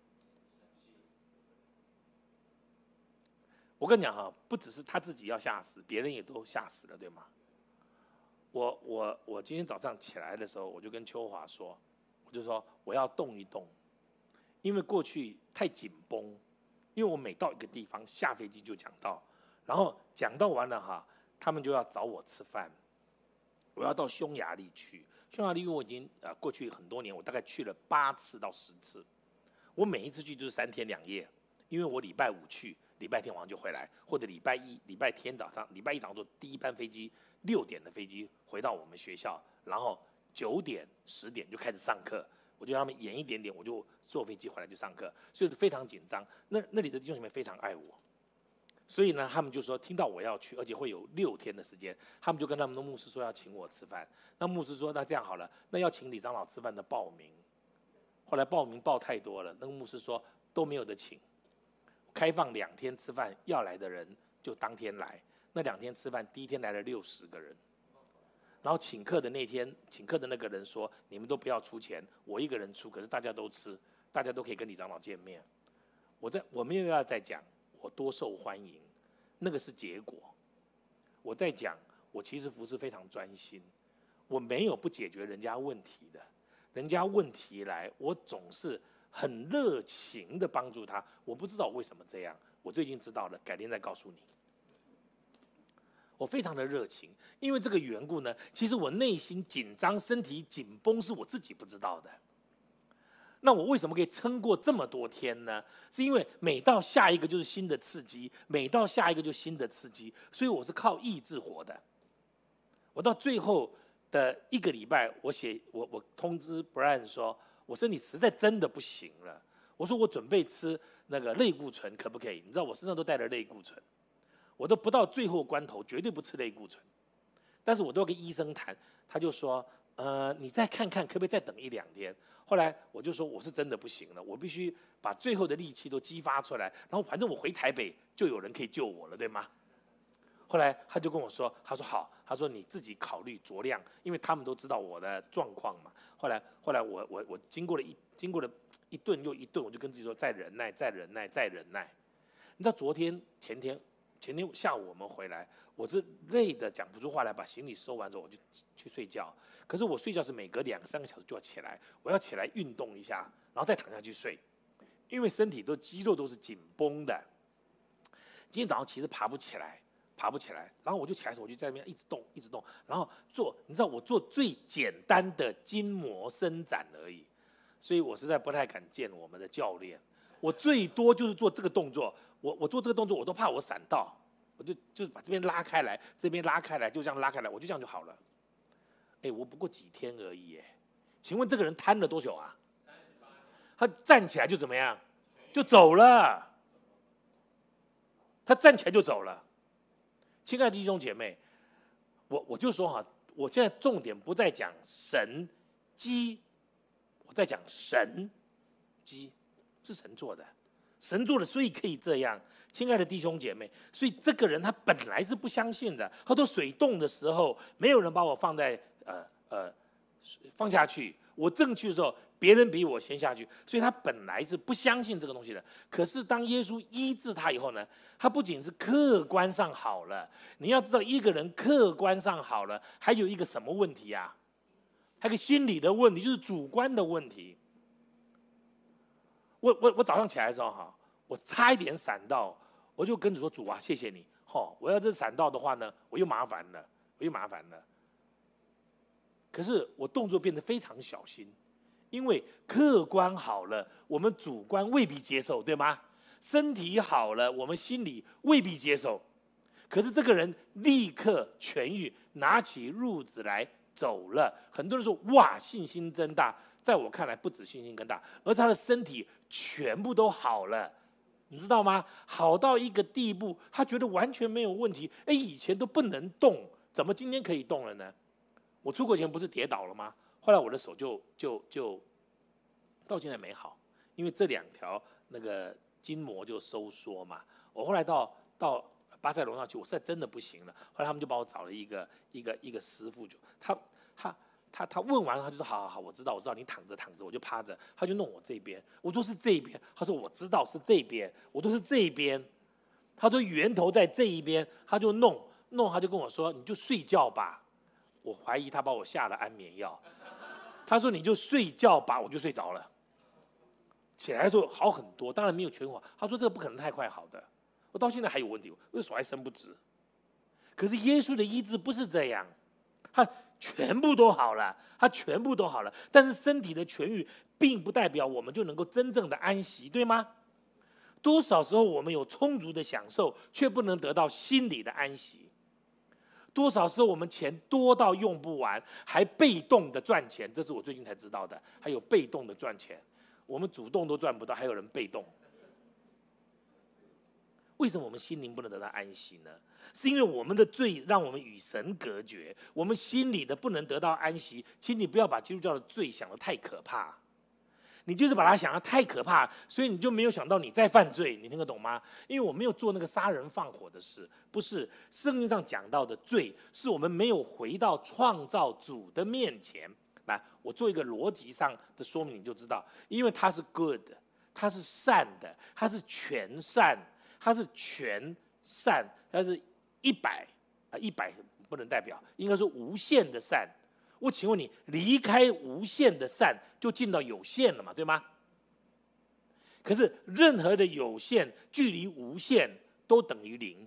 我跟你讲哈，不只是他自己要吓死，别人也都吓死了，对吗？我我我今天早上起来的时候，我就跟秋华说，我就说我要动一动，因为过去太紧绷，因为我每到一个地方下飞机就讲到，然后讲到完了哈，他们就要找我吃饭，我要到匈牙利去。匈牙利因为我已经呃过去很多年，我大概去了八次到十次，我每一次去就是三天两夜，因为我礼拜五去，礼拜天晚上就回来，或者礼拜一、礼拜天早上，礼拜一早上坐第一班飞机，六点的飞机回到我们学校，然后九点、十点就开始上课，我就让他们延一点点，我就坐飞机回来就上课，所以非常紧张。那那里的弟兄姐妹非常爱我，所以呢，他们就说听到我要去，而且会有六天的时间，他们就跟他们的牧师说要请我吃饭。那牧师说那这样好了，那要请李长老吃饭的报名。后来报名报太多了，那个牧师说都没有得请，开放两天吃饭，要来的人就当天来。那两天吃饭，第一天来了六十个人，然后请客的那天，请客的那个人说：“你们都不要出钱，我一个人出，可是大家都吃，大家都可以跟李长老见面。”我在我没有要再讲我多受欢迎，那个是结果。我在讲我其实服事非常专心，我没有不解决人家问题的，人家问题来，我总是很热情的帮助他。我不知道为什么这样，我最近知道了，改天再告诉你。我非常的热情，因为这个缘故呢，其实我内心紧张、身体紧绷是我自己不知道的。那我为什么可以撑过这么多天呢？是因为每到下一个就是新的刺激，每到下一个就新的刺激，所以我是靠意志活的。我到最后的一个礼拜，我写我我通知 Brian 说，我身体实在真的不行了。我说我准备吃那个类固醇，可不可以？你知道我身上都带了类固醇。我都不到最后关头，绝对不吃类固醇，但是我都要跟医生谈，他就说，呃，你再看看可不可以再等一两天。后来我就说我是真的不行了，我必须把最后的力气都激发出来，然后反正我回台北就有人可以救我了，对吗？后来他就跟我说，他说好，他说你自己考虑酌量，因为他们都知道我的状况嘛。后来后来我我我经过了一经过了一顿又一顿，我就跟自己说再忍耐，再忍耐，再忍耐。你知道昨天前天。前天下午我们回来，我是累的讲不出话来，把行李收完之后我就去睡觉。可是我睡觉是每隔两三个小时就要起来，我要起来运动一下，然后再躺下去睡，因为身体都肌肉都是紧绷的。今天早上其实爬不起来，爬不起来，然后我就起来的时候我就在那边一直动，一直动，然后做，你知道我做最简单的筋膜伸展而已，所以我实在不太敢见我们的教练，我最多就是做这个动作。我我做这个动作，我都怕我闪到，我就就是把这边拉开来，这边拉开来，就这样拉开来，我就这样就好了。哎，我不过几天而已，哎，请问这个人瘫了多久啊？他站起来就怎么样？就走了。他站起来就走了。亲爱的弟兄姐妹，我我就说哈，我现在重点不在讲神机，我在讲神机是神做的。神做的，所以可以这样，亲爱的弟兄姐妹。所以这个人他本来是不相信的。他说水冻的时候，没有人把我放在呃呃放下去。我正去的时候，别人比我先下去，所以他本来是不相信这个东西的。可是当耶稣医治他以后呢，他不仅是客观上好了，你要知道一个人客观上好了，还有一个什么问题啊？还有一个心理的问题，就是主观的问题。我我我早上起来的时候哈，我差一点闪到，我就跟主说主啊，谢谢你，吼，我要是闪到的话呢，我又麻烦了，我又麻烦了。可是我动作变得非常小心，因为客观好了，我们主观未必接受，对吗？身体好了，我们心里未必接受。可是这个人立刻痊愈，拿起褥子来走了。很多人说哇，信心真大。在我看来，不止信心更大，而他的身体全部都好了，你知道吗？好到一个地步，他觉得完全没有问题。哎，以前都不能动，怎么今天可以动了呢？我出国前不是跌倒了吗？后来我的手就就就到现在没好，因为这两条那个筋膜就收缩嘛。我后来到到巴塞罗那去，我实在真的不行了。后来他们就把我找了一个一个一个师傅，就他他他他问完了，他就说好好好，我知道我知道，你躺着躺着，我就趴着，他就弄我这边，我说是这边，他说我知道是这边，我都是这边，他说源头在这一边，他就弄弄，他就跟我说你就睡觉吧，我怀疑他把我下了安眠药，他说你就睡觉吧，我就睡着了。起来的时候好很多，当然没有全好。他说这个不可能太快好的，我到现在还有问题，我的手还伸不直。可是耶稣的医治不是这样，他全部都好了，他全部都好了。但是身体的痊愈，并不代表我们就能够真正的安息，对吗？多少时候我们有充足的享受，却不能得到心理的安息。多少时候我们钱多到用不完，还被动的赚钱，这是我最近才知道的，还有被动的赚钱。我们主动都赚不到，还有人被动。为什么我们心灵不能得到安息呢？是因为我们的罪让我们与神隔绝，我们心里的不能得到安息。请你不要把基督教的罪想得太可怕，你就是把它想得太可怕，所以你就没有想到你在犯罪。你听得懂吗？因为我没有做那个杀人放火的事，不是。圣经上讲到的罪，是我们没有回到创造主的面前。来，我做一个逻辑上的说明，你就知道，因为它是 good， 它是善的，它是全善，它是全善，它是一百啊，一百不能代表，应该说无限的善。我请问你，离开无限的善，就进到有限了嘛，对吗？可是任何的有限距离无限都等于零，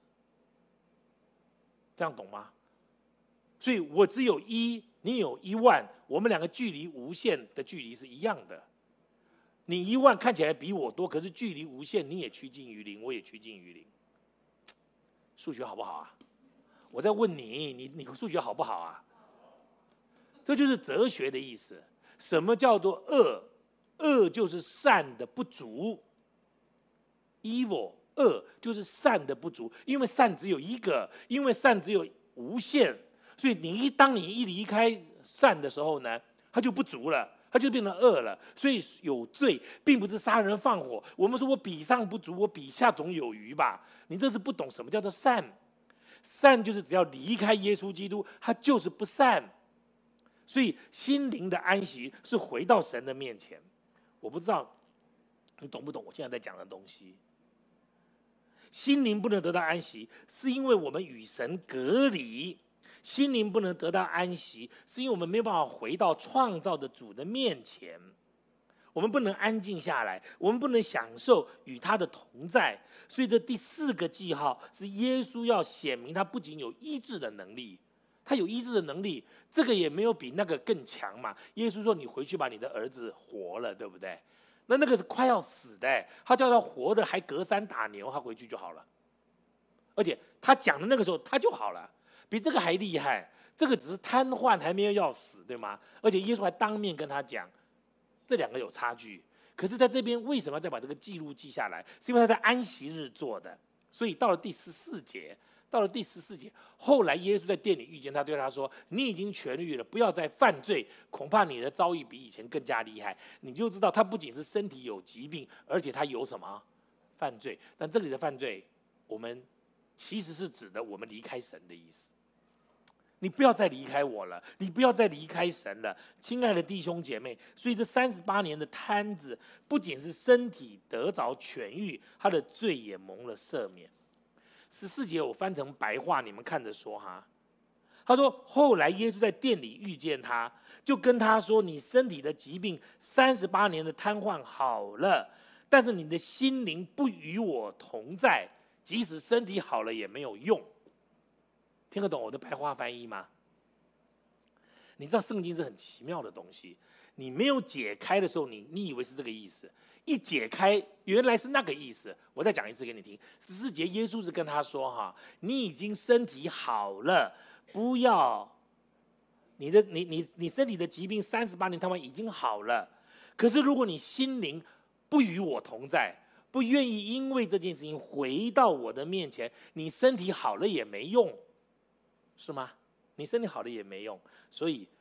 这样懂吗？所以我只有一。你有一万，我们两个距离无限的距离是一样的。你一万看起来比我多，可是距离无限，你也趋近于零，我也趋近于零。数学好不好啊？我在问你，你你数学好不好啊？这就是哲学的意思。什么叫做恶？恶就是善的不足。evil， 恶就是善的不足，因为善只有一个，因为善只有无限。所以你一当你一离开善的时候呢，它就不足了，它就变成恶了。所以有罪并不是杀人放火。我们说我比上不足，我比下总有余吧？你这是不懂什么叫做善。善就是只要离开耶稣基督，它就是不善。所以心灵的安息是回到神的面前。我不知道你懂不懂我现在在讲的东西。心灵不能得到安息，是因为我们与神隔离。心灵不能得到安息，是因为我们没有办法回到创造的主的面前。我们不能安静下来，我们不能享受与他的同在。所以这第四个记号是耶稣要显明他不仅有医治的能力，他有医治的能力，这个也没有比那个更强嘛。耶稣说你回去把你的儿子活了，对不对？那那个是快要死的，他叫他活的还隔山打牛，他回去就好了。而且他讲的那个时候他就好了，比这个还厉害。这个只是瘫痪，还没有要死，对吗？而且耶稣还当面跟他讲，这两个有差距。可是在这边为什么要再把这个记录记下来？是因为他在安息日做的。所以到了第十四节，到了第十四节，后来耶稣在店里遇见他，对他说：“你已经痊愈了，不要再犯罪，恐怕你的遭遇比以前更加厉害。”你就知道他不仅是身体有疾病，而且他有什么犯罪？但这里的犯罪，我们其实是指的我们离开神的意思。你不要再离开我了，你不要再离开神了，亲爱的弟兄姐妹。所以这三十八年的瘫子，不仅是身体得着痊愈，他的罪也蒙了赦免。十四节我翻成白话，你们看着说哈。他说：“后来耶稣在店里遇见他，就跟他说：‘你身体的疾病三十八年的瘫痪好了，但是你的心灵不与我同在，即使身体好了也没有用。’听得懂我的白话翻译吗？你知道圣经是很奇妙的东西，你没有解开的时候，你你以为是这个意思，一解开原来是那个意思。我再讲一次给你听。十四节，耶稣是跟他说：“哈，你已经身体好了，不要你的你你你身体的疾病三十八年，他们已经好了。可是如果你心灵不与我同在，不愿意因为这件事情回到我的面前，你身体好了也没用。”是吗？你身体好了也没用，所以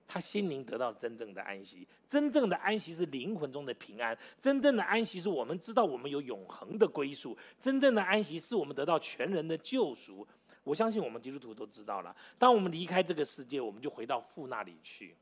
他心灵得到真正的安息。真正的安息是灵魂中的平安，真正的安息是我们知道我们有永恒的归宿，真正的安息是我们得到全人的救赎。我相信我们基督徒都知道了，当我们离开这个世界，我们就回到父那里去。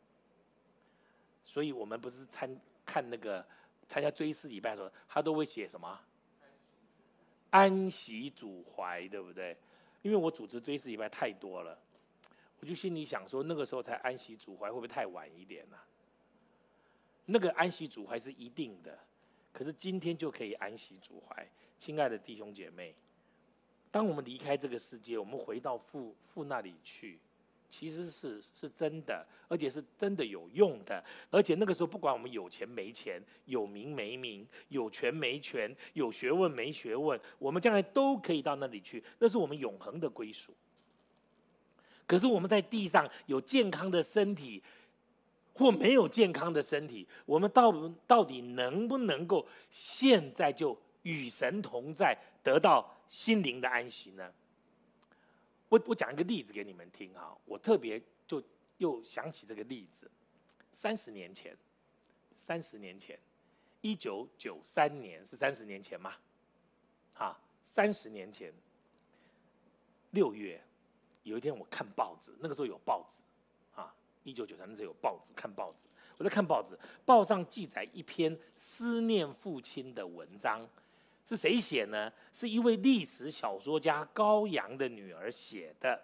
所以我们不是参看那个参加追思礼拜的时候，他都会写什么？安息主怀，对不对？因为我主持追思礼拜太多了，我就心里想说，那个时候才安息主怀，会不会太晚一点呢、啊？那个安息主怀是一定的，可是今天就可以安息主怀。亲爱的弟兄姐妹，当我们离开这个世界，我们回到父父那里去，其实是是真的，而且是真的有用的。而且那个时候，不管我们有钱没钱，有名没名，有权没权，有学问没学问，我们将来都可以到那里去，那是我们永恒的归属。可是我们在地上有健康的身体，或没有健康的身体，我们到到底能不能够现在就与神同在，得到心灵的安息呢？我我讲一个例子给你们听哈，我特别就又想起这个例子。三十年前，三十年前，一九九三年是三十年前吗？啊，三十年前六月，有一天我看报纸，那个时候有报纸啊，一九九三那时候有报纸，看报纸，我在看报纸，报上记载一篇思念父亲的文章。是谁写呢？是一位历史小说家高阳的女儿写的。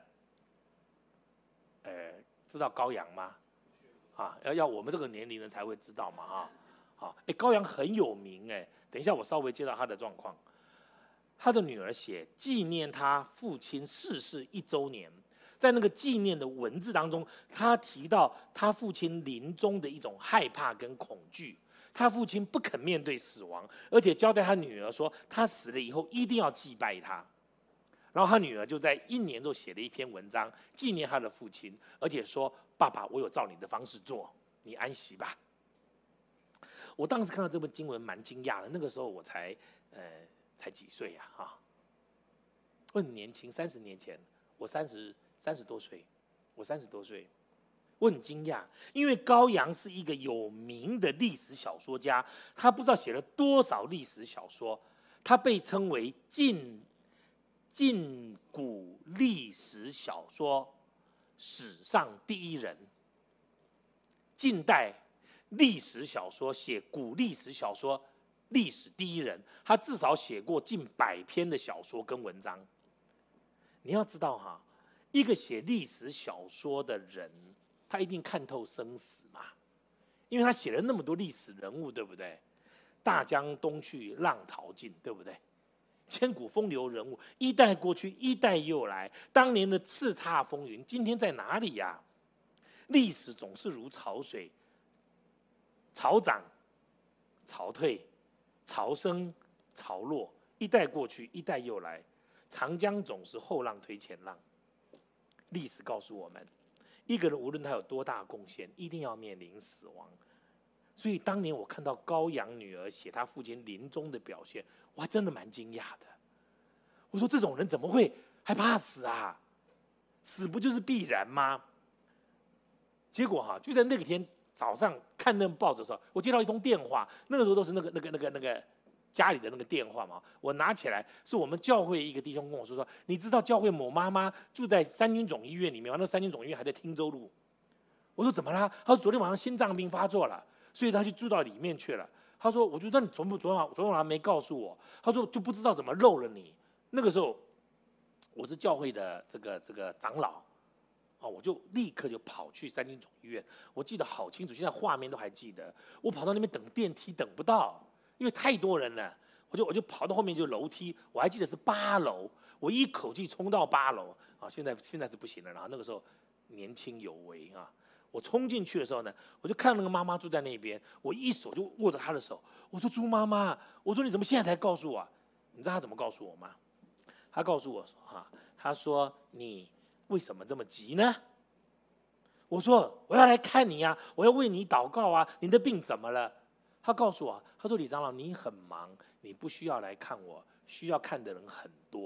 呃，知道高阳吗？啊，要要我们这个年龄人才会知道嘛，哈，好，哎，高阳很有名，哎，等一下我稍微介绍他的状况。他的女儿写纪念他父亲逝世一周年，在那个纪念的文字当中，他提到他父亲临终的一种害怕跟恐惧。他父亲不肯面对死亡，而且交代他女儿说，他死了以后一定要祭拜他。然后他女儿就在一年后写了一篇文章，纪念他的父亲，而且说：“爸爸，我有照你的方式做，你安息吧。”我当时看到这本经文蛮惊讶的，那个时候我才呃才几岁呀、啊？哈，我很年轻，三十年前，我三十三十多岁，我三十多岁。我很惊讶，因为高阳是一个有名的历史小说家，他不知道写了多少历史小说，他被称为近近古历史小说史上第一人。近代历史小说写古历史小说历史第一人，他至少写过近百篇的小说跟文章。你要知道哈，一个写历史小说的人，他一定看透生死嘛，因为他写了那么多历史人物，对不对？大江东去，浪淘尽，对不对？千古风流人物，一代过去，一代又来。当年的叱咤风云，今天在哪里呀？历史总是如潮水，潮涨、潮退、潮升、潮落，一代过去，一代又来。长江总是后浪推前浪。历史告诉我们，一个人无论他有多大贡献，一定要面临死亡。所以当年我看到高阳女儿写她父亲临终的表现，我还真的蛮惊讶的。我说这种人怎么会还怕死啊？死不就是必然吗？结果哈，就在那个天早上看那报纸的时候，我接到一通电话，那个时候都是那个那个那个那个家里的那个电话嘛，我拿起来，是我们教会一个弟兄跟我说说，你知道教会某妈妈住在三军总医院里面吗？那三军总医院还在汀州路。我说怎么啦？他说昨天晚上心脏病发作了，所以他去住到里面去了。他说，我觉得你昨不昨天晚昨天晚上没告诉我。他说就不知道怎么漏了你。那个时候我是教会的这个这个长老。哦，我就立刻就跑去三军总医院，我记得好清楚，现在画面都还记得。我跑到那边等电梯等不到，因为太多人了，我就我就跑到后面就楼梯，我还记得是八楼，我一口气冲到八楼啊！现在现在是不行了，然后那个时候年轻有为啊，我冲进去的时候呢，我就看到那个妈妈住在那边，我一手就握着她的手，我说朱妈妈，我说你怎么现在才告诉我？你知道她怎么告诉我吗？她告诉我说哈，她说你为什么这么急呢？我说我要来看你呀，我要为你祷告啊，你的病怎么了？他告诉我，他说李长老你很忙，你不需要来看我，需要看的人很多，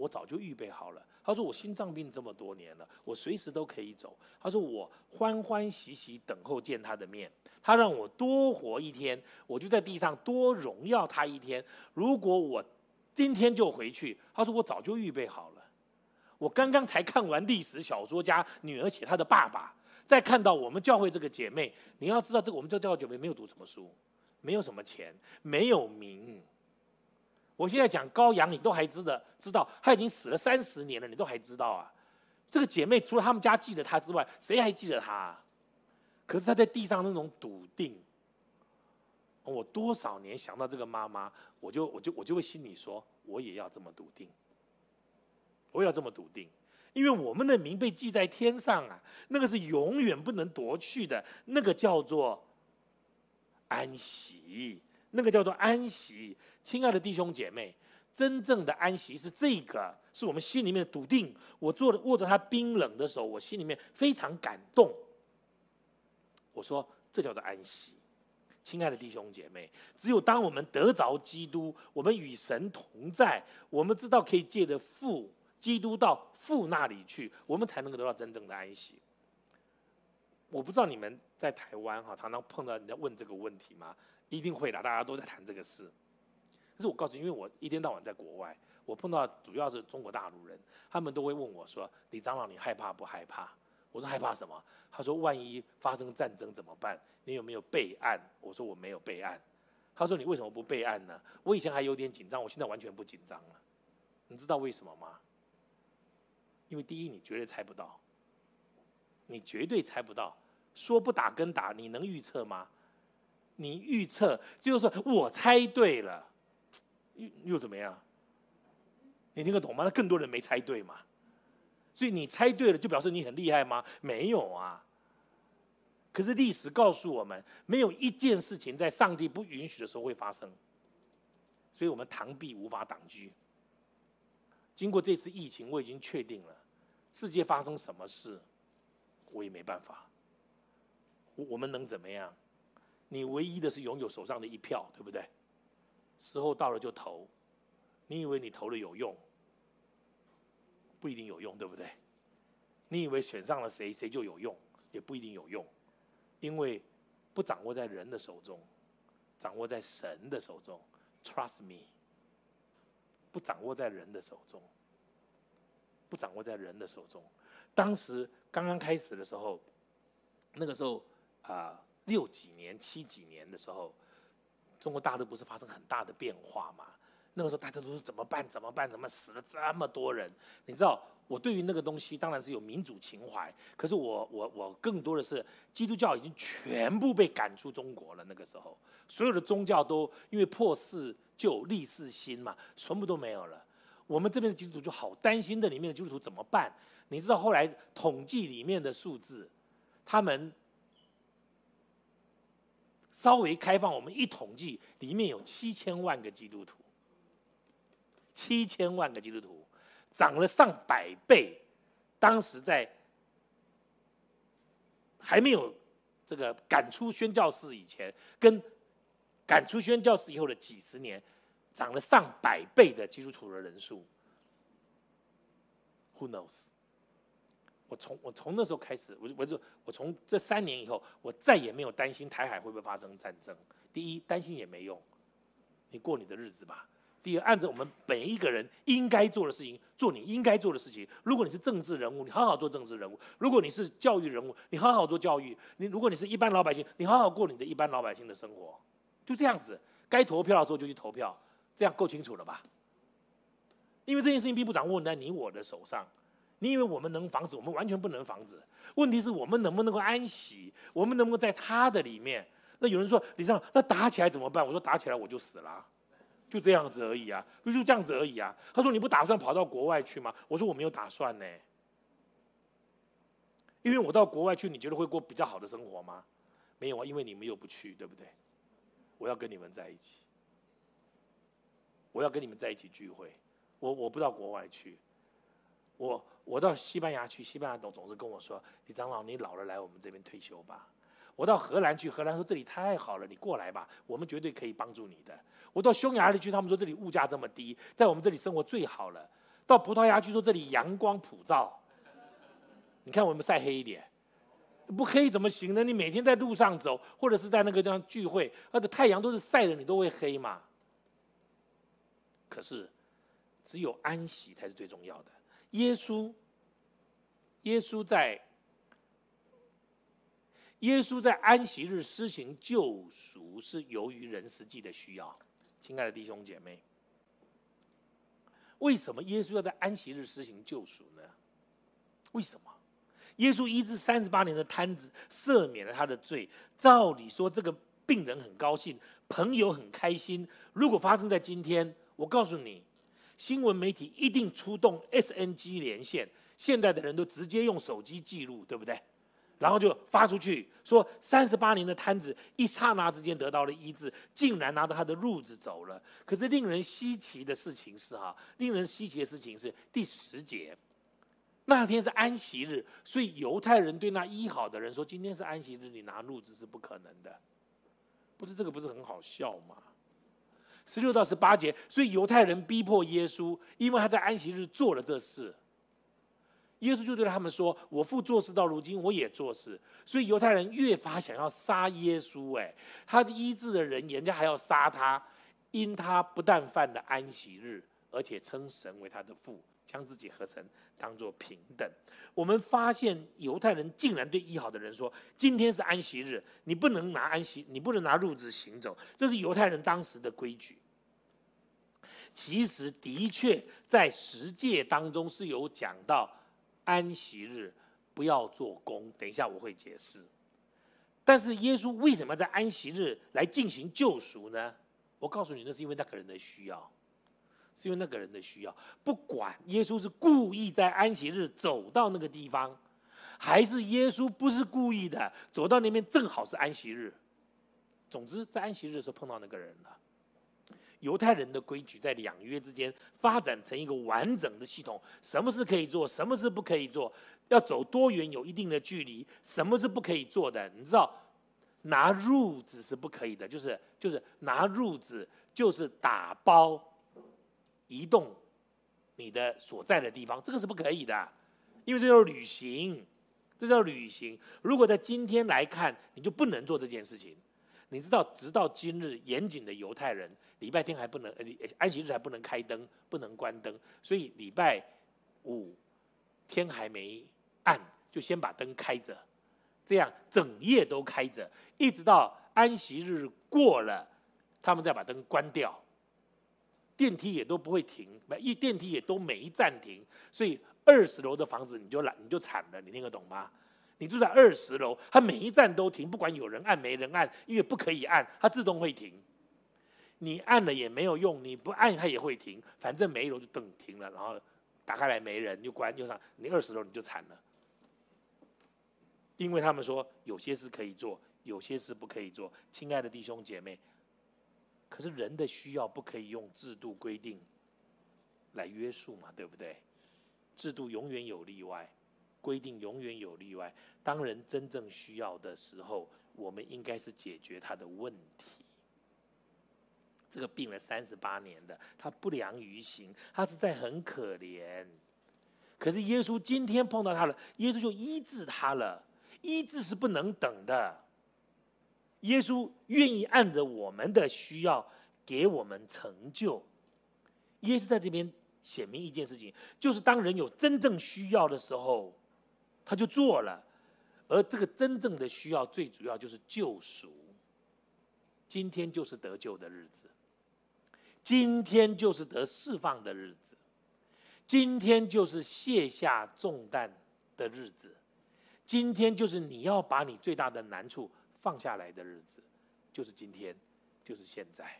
我早就预备好了。他说我心脏病这么多年了，我随时都可以走。他说我欢欢喜喜等候见他的面。他让我多活一天，我就在地上多荣耀他一天。如果我今天就回去，他说我早就预备好了。我刚刚才看完历史小说家女儿写她的爸爸，再看到我们教会这个姐妹，你要知道，这个我们这教会姐妹没有读什么书，没有什么钱，没有名。我现在讲高阳，你都还知道，知道他已经死了三十年了，你都还知道啊。这个姐妹除了他们家记得她之外，谁还记得她啊？可是她在地上那种笃定，我多少年想到这个妈妈，我就我就我就会心里说，我也要这么笃定，我也要这么笃定，因为我们的名被记在天上啊，那个是永远不能夺去的，那个叫做安息，那个叫做安息。亲爱的弟兄姐妹，真正的安息是这个，是我们心里面的笃定。我做握着他冰冷的手，我心里面非常感动。我说，这叫做安息。亲爱的弟兄姐妹，只有当我们得着基督，我们与神同在，我们知道可以借着父基督到父那里去，我们才能够得到真正的安息。我不知道你们在台湾哈，常常碰到人家问这个问题吗？一定会的，大家都在谈这个事。可是我告诉你，因为我一天到晚在国外，我碰到主要是中国大陆人，他们都会问我说：“李长老，你害怕不害怕？”我说：“害怕什么？”他说：“万一发生战争怎么办？你有没有备案？”我说：“我没有备案。”他说：“你为什么不备案呢？”我以前还有点紧张，我现在完全不紧张了。你知道为什么吗？因为第一，你绝对猜不到，你绝对猜不到。说不打跟打，你能预测吗？你预测就是说我猜对了，又怎么样？你听得懂吗？那更多人没猜对嘛。所以你猜对了，就表示你很厉害吗？没有啊。可是历史告诉我们，没有一件事情在上帝不允许的时候会发生。所以我们螳臂无法挡车。经过这次疫情，我已经确定了，世界发生什么事，我也没办法。我们能怎么样？你唯一的是拥有手上的一票，对不对？时候到了就投。你以为你投了有用？不一定有用，对不对？你以为选上了谁，谁就有用，也不一定有用，因为不掌握在人的手中，掌握在神的手中。Trust me， 不掌握在人的手中，不掌握在人的手中。当时刚刚开始的时候，那个时候啊、呃，六几年、七几年的时候，中国大陆不是发生很大的变化吗？那个时候大家都说怎么办？怎么办？怎么死了这么多人？你知道，我对于那个东西当然是有民主情怀，可是我我我更多的是基督教已经全部被赶出中国了。那个时候，所有的宗教都因为破世旧立世新嘛，全部都没有了。我们这边的基督徒就好担心，这里面的基督徒怎么办？你知道后来统计里面的数字，他们稍微开放，我们一统计，里面有七千万个基督徒。七千万个基督徒，涨了上百倍。当时在还没有这个赶出宣教士以前，跟赶出宣教士以后的几十年，涨了上百倍的基督徒的人数。Who knows？ 我从我从那时候开始，我我就我从这三年以后，我再也没有担心台海会不会发生战争。第一，担心也没用，你过你的日子吧。第二，按照我们每一个人应该做的事情，做你应该做的事情。如果你是政治人物，你好好做政治人物；如果你是教育人物，你好好做教育；你如果你是一般老百姓，你好好过你的一般老百姓的生活。就这样子，该投票的时候就去投票，这样够清楚了吧？因为这件事情并不掌握在你我的手上。你以为我们能防止？我们完全不能防止。问题是我们能不能够安息？我们能不能在他的里面？那有人说，李长老，那打起来怎么办？我说打起来我就死了。就这样子而已啊，就就这样子而已啊。他说：“你不打算跑到国外去吗？”我说：“我没有打算呢，因为我到国外去，你觉得会过比较好的生活吗？没有啊，因为你们又不去，对不对？我要跟你们在一起，我要跟你们在一起聚会。我我不到国外去，我我到西班牙去，西班牙总总是跟我说：‘李长老，你老了来我们这边退休吧。’我到荷兰去，荷兰说这里太好了，你过来吧，我们绝对可以帮助你的。我到匈牙利去，他们说这里物价这么低，在我们这里生活最好了。 到葡萄牙去说这里阳光普照，你看我们晒黑一点，不黑怎么行呢？你每天在路上走，或者是在那个地方聚会，那的太阳都是晒的，你都会黑嘛。可是，只有安息才是最重要的。耶稣，耶稣在，耶稣在安息日施行救赎，是由于人实际的需要。亲爱的弟兄姐妹，为什么耶稣要在安息日施行救赎呢？为什么？耶稣医治三十八年的瘫子，赦免了他的罪。照理说，这个病人很高兴，朋友很开心。如果发生在今天，我告诉你，新闻媒体一定出动 S N G 连线。现在的人都直接用手机记录，对不对？然后就发出去说，三十八年的瘫子一刹那之间得到了医治，竟然拿着他的褥子走了。可是令人稀奇的事情是哈，令人稀奇的事情是第十节，那天是安息日，所以犹太人对那医好的人说：“今天是安息日，你拿褥子是不可能的。”不是这个不是很好笑吗？十六到十八节，所以犹太人逼迫耶稣，因为他在安息日做了这事。耶稣就对他们说：“我父做事到如今，我也做事。”所以犹太人越发想要杀耶稣。哎，他医治的人，人家还要杀他，因他不但犯了安息日，而且称神为他的父，将自己和神当作平等。我们发现犹太人竟然对医好的人说：“今天是安息日，你不能拿安息，你不能拿褥子行走。”这是犹太人当时的规矩。其实的确在十诫当中是有讲到。安息日不要做工，等一下我会解释。但是耶稣为什么要在安息日来进行救赎呢？我告诉你，那是因为那个人的需要，是因为那个人的需要。不管耶稣是故意在安息日走到那个地方，还是耶稣不是故意的走到那边正好是安息日，总之在安息日的时候碰到那个人了。犹太人的规矩在两约之间发展成一个完整的系统，什么是可以做，什么是不可以做，要走多远有一定的距离，什么是不可以做的。你知道，拿褥子是不可以的，就是就是拿褥子就是打包移动你的所在的地方，这个是不可以的，因为这叫旅行，这叫旅行。如果在今天来看，你就不能做这件事情。你知道，直到今日，严谨的犹太人，礼拜天还不能，安息日还不能开灯，不能关灯，所以礼拜五天还没暗，就先把灯开着，这样整夜都开着，一直到安息日过了，他们再把灯关掉，电梯也都不会停，一电梯也都没暂停，所以二十楼的房子你就懒，你就惨了，你听得懂吗？你住在二十楼，它每一站都停，不管有人按没人按，因为不可以按，它自动会停。你按了也没有用，你不按它也会停，反正每一楼就等停了，然后打开来没人又关又上，你二十楼你就惨了。因为他们说有些事可以做，有些事不可以做。亲爱的弟兄姐妹，可是人的需要不可以用制度规定来约束嘛，对不对？制度永远有例外。规定永远有例外。当人真正需要的时候，我们应该是解决他的问题。这个病了三十八年的，他不良于行，他实在很可怜。可是耶稣今天碰到他了，耶稣就医治他了。医治是不能等的，耶稣愿意按着我们的需要给我们成就。耶稣在这边显明一件事情，就是当人有真正需要的时候，他就做了，而这个真正的需要，最主要就是救赎。今天就是得救的日子，今天就是得释放的日子，今天就是卸下重担的日子，今天就是你要把你最大的难处放下来的日子，就是今天，就是现在。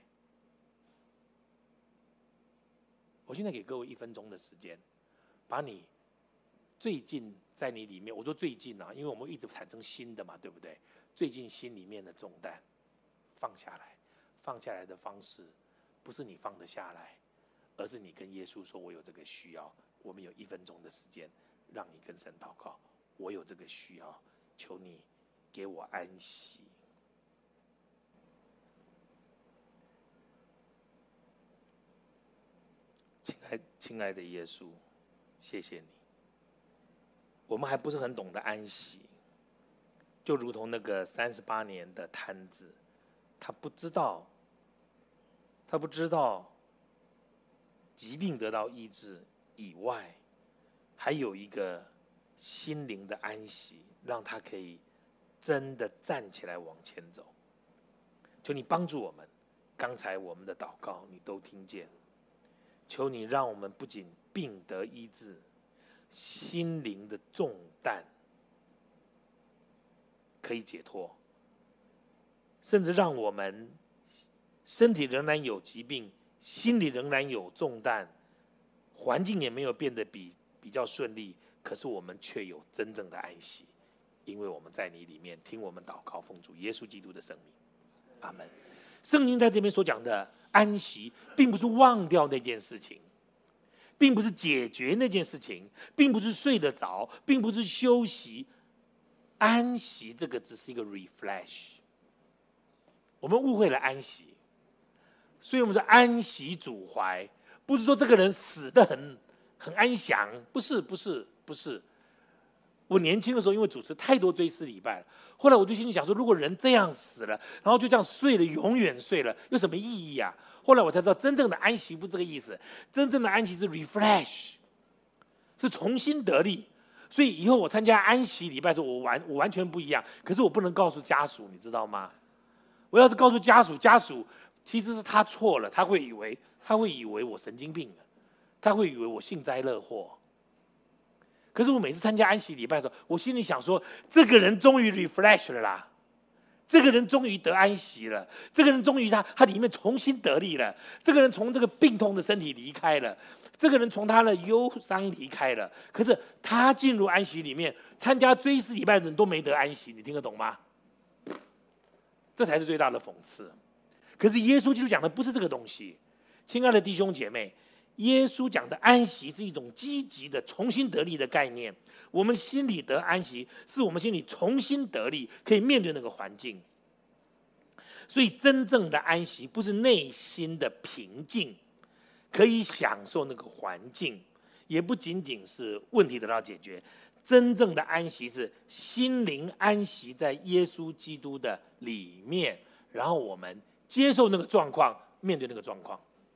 我现在给各位一分钟的时间，把你最近在你里面，我说最近啊，因为我们一直产生新的嘛，对不对？最近心里面的重担放下来，放下来的方式不是你放得下来，而是你跟耶稣说：“我有这个需要。”我们有一分钟的时间，让你跟神祷告：“我有这个需要，求你给我安息。”亲爱爱亲爱的耶稣，谢谢你。我们还不是很懂得安息，就如同那个三十八年的瘫子，他不知道，他不知道疾病得到医治以外，还有一个心灵的安息，让他可以真的站起来往前走。求你帮助我们，刚才我们的祷告你都听见，求你让我们不仅病得医治，心灵的重担可以解脱，甚至让我们身体仍然有疾病，心里仍然有重担，环境也没有变得比比较顺利，可是我们却有真正的安息，因为我们在你里面听我们祷告，奉主耶稣基督的圣名，阿门。圣经在这边所讲的安息，并不是忘掉那件事情，并不是解决那件事情，并不是睡得着，并不是休息。安息这个只是一个 refresh， 我们误会了安息，所以我们说安息主怀，不是说这个人死得很很安详，不是不是不是。我年轻的时候，因为主持太多追思礼拜了，后来我就心里想说，如果人这样死了，然后就这样睡了，永远睡了，有什么意义啊？后来我才知道，真正的安息不是这个意思，真正的安息是 refresh， 是重新得力。所以以后我参加安息礼拜的时候，我完我完全不一样。可是我不能告诉家属，你知道吗？我要是告诉家属，家属其实是他错了，他会以为他会以为我神经病，他会以为我幸灾乐祸。可是我每次参加安息礼拜的时候，我心里想说，这个人终于 refresh 了啦，这个人终于得安息了，这个人终于他他里面重新得力了，这个人从这个病痛的身体离开了，这个人从他的忧伤离开了。可是他进入安息里面，参加追思礼拜的人都没得安息，你听得懂吗？这才是最大的讽刺。可是耶稣基督讲的不是这个东西，亲爱的弟兄姐妹。耶稣讲的安息是一种积极的重新得力的概念，我们心里得安息，是我们心里重新得力，可以面对那个环境。所以真正的安息不是内心的平静，可以享受那个环境，也不仅仅是问题得到解决。真正的安息是心灵安息在耶稣基督的里面，然后我们接受那个状况，面对那个状况。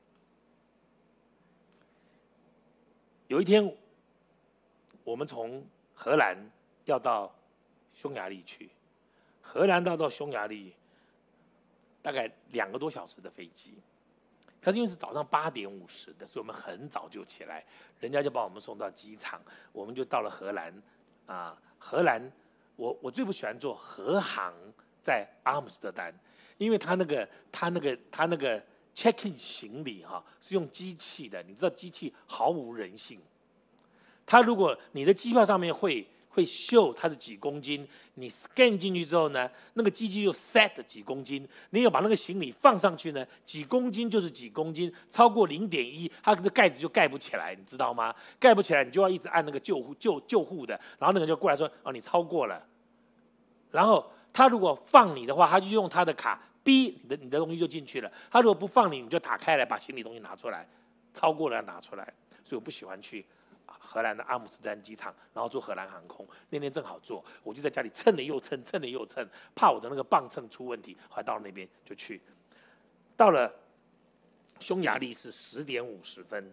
有一天，我们从荷兰要到匈牙利去，荷兰到到匈牙利大概两个多小时的飞机。可是因为是早上八点五十的，所以我们很早就起来，人家就把我们送到机场，我们就到了荷兰。啊，荷兰，我我最不喜欢坐荷航在阿姆斯特丹，因为他那个他那个他那个。check in 行李哈是用机器的，你知道机器毫无人性。它如果你的机票上面会会秀它是几公斤，你 scan 进去之后呢，那个机器就 set 几公斤，你要把那个行李放上去呢，几公斤就是几公斤，超过零点一，它的盖子就盖不起来，你知道吗？盖不起来，你就要一直按那个救护救救护的，然后那个就过来说哦你超过了，然后他如果放你的话，他就用他的卡。逼你的你的东西就进去了，他如果不放你，你就打开来把行李东西拿出来，超过了要拿出来。所以我不喜欢去荷兰的阿姆斯特丹机场，然后坐荷兰航空。那天正好坐，我就在家里称了又称，称了又称，怕我的那个磅秤出问题。后来到了那边就去，到了匈牙利是十点五十分，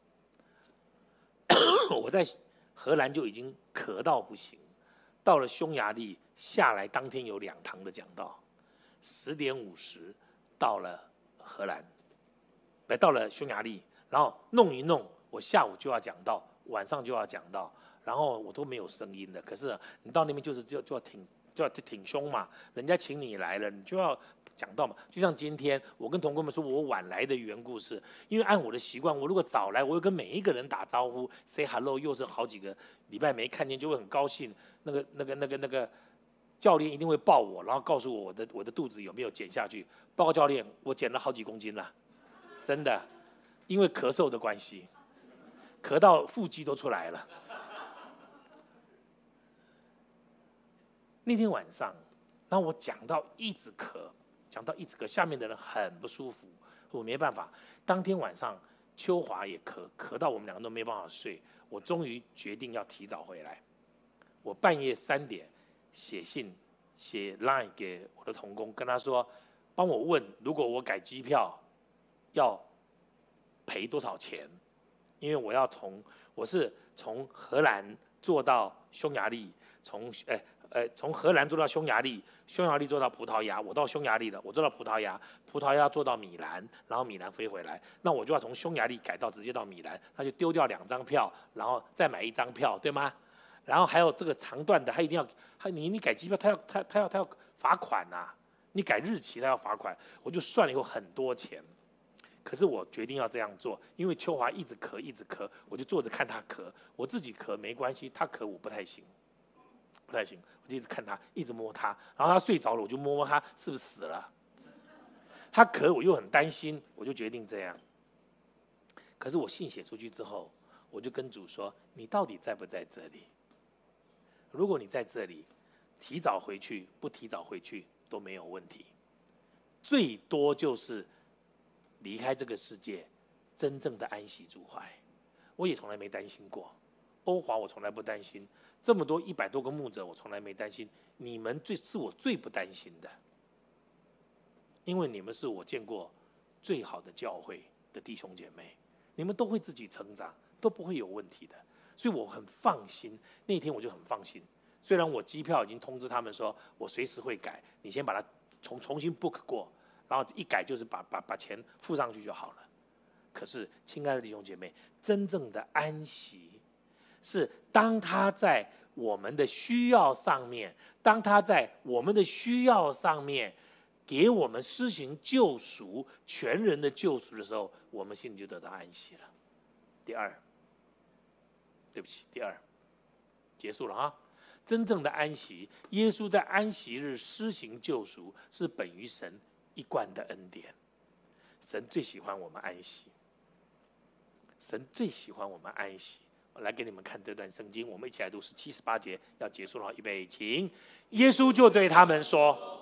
我在荷兰就已经咳到不行，到了匈牙利下来当天有两堂的讲道。十点五十到了荷兰，来到了匈牙利，然后弄一弄，我下午就要讲到，晚上就要讲到，然后我都没有声音的。可是你到那边就是就就要挺就要挺胸嘛，人家请你来了，你就要讲到嘛。就像今天我跟同工们说我晚来的缘故是，因为按我的习惯，我如果早来，我会跟每一个人打招呼 ，say hello， 又是好几个礼拜没看见，就会很高兴。那个那个那个那个。教练一定会抱我，然后告诉我我的我的肚子有没有减下去。报告教练，我减了好几公斤了，真的，因为咳嗽的关系，咳到腹肌都出来了。那天晚上，然后我讲到一直咳，讲到一直咳，下面的人很不舒服，我没办法。当天晚上秋华也咳，咳到我们两个都没办法睡。我终于决定要提早回来。我半夜三点写信写 line 给我的同工，跟他说，帮我问，如果我改机票要赔多少钱？因为我要从我是从荷兰坐到匈牙利，从呃呃从荷兰坐到匈牙利，匈牙利坐到葡萄牙，我到匈牙利了，我坐到葡萄牙，葡萄牙坐到米兰，然后米兰飞回来，那我就要从匈牙利改到直接到米兰，那就丢掉两张票，然后再买一张票，对吗？然后还有这个长段的，他一定要，他你你改机票，他要他他要他要罚款呐、啊，你改日期他要罚款，我就算了有很多钱。可是我决定要这样做，因为秋华一直咳一直咳，我就坐着看他咳，我自己咳没关系，他咳我不太行，不太行，我就一直看他，一直摸他，然后他睡着了，我就摸摸他是不是死了。他咳我又很担心，我就决定这样。可是我信写出去之后，我就跟主说：“你到底在不在这里？如果你在这里，提早回去不提早回去都没有问题，最多就是离开这个世界，真正的安息主怀。我也从来没担心过。欧华我从来不担心，这么多一百多个牧者我从来没担心。你们最是我最不担心的，因为你们是我见过最好的教会的弟兄姐妹，你们都会自己成长，都不会有问题的。所以我很放心，那天我就很放心。虽然我机票已经通知他们说，我随时会改，你先把它重重新 book 过，然后一改就是把把把钱付上去就好了。可是，亲爱的弟兄姐妹，真正的安息是当他在我们的需要上面，当他在我们的需要上面给我们施行救赎、全人的救赎的时候，我们心里就得到安息了。第二。对不起，第二，结束了啊！真正的安息，耶稣在安息日施行救赎，是本于神一贯的恩典。神最喜欢我们安息，神最喜欢我们安息。我来给你们看这段圣经，我们一起来读十七、十八节，要结束了，预备，请。耶稣就对他们说。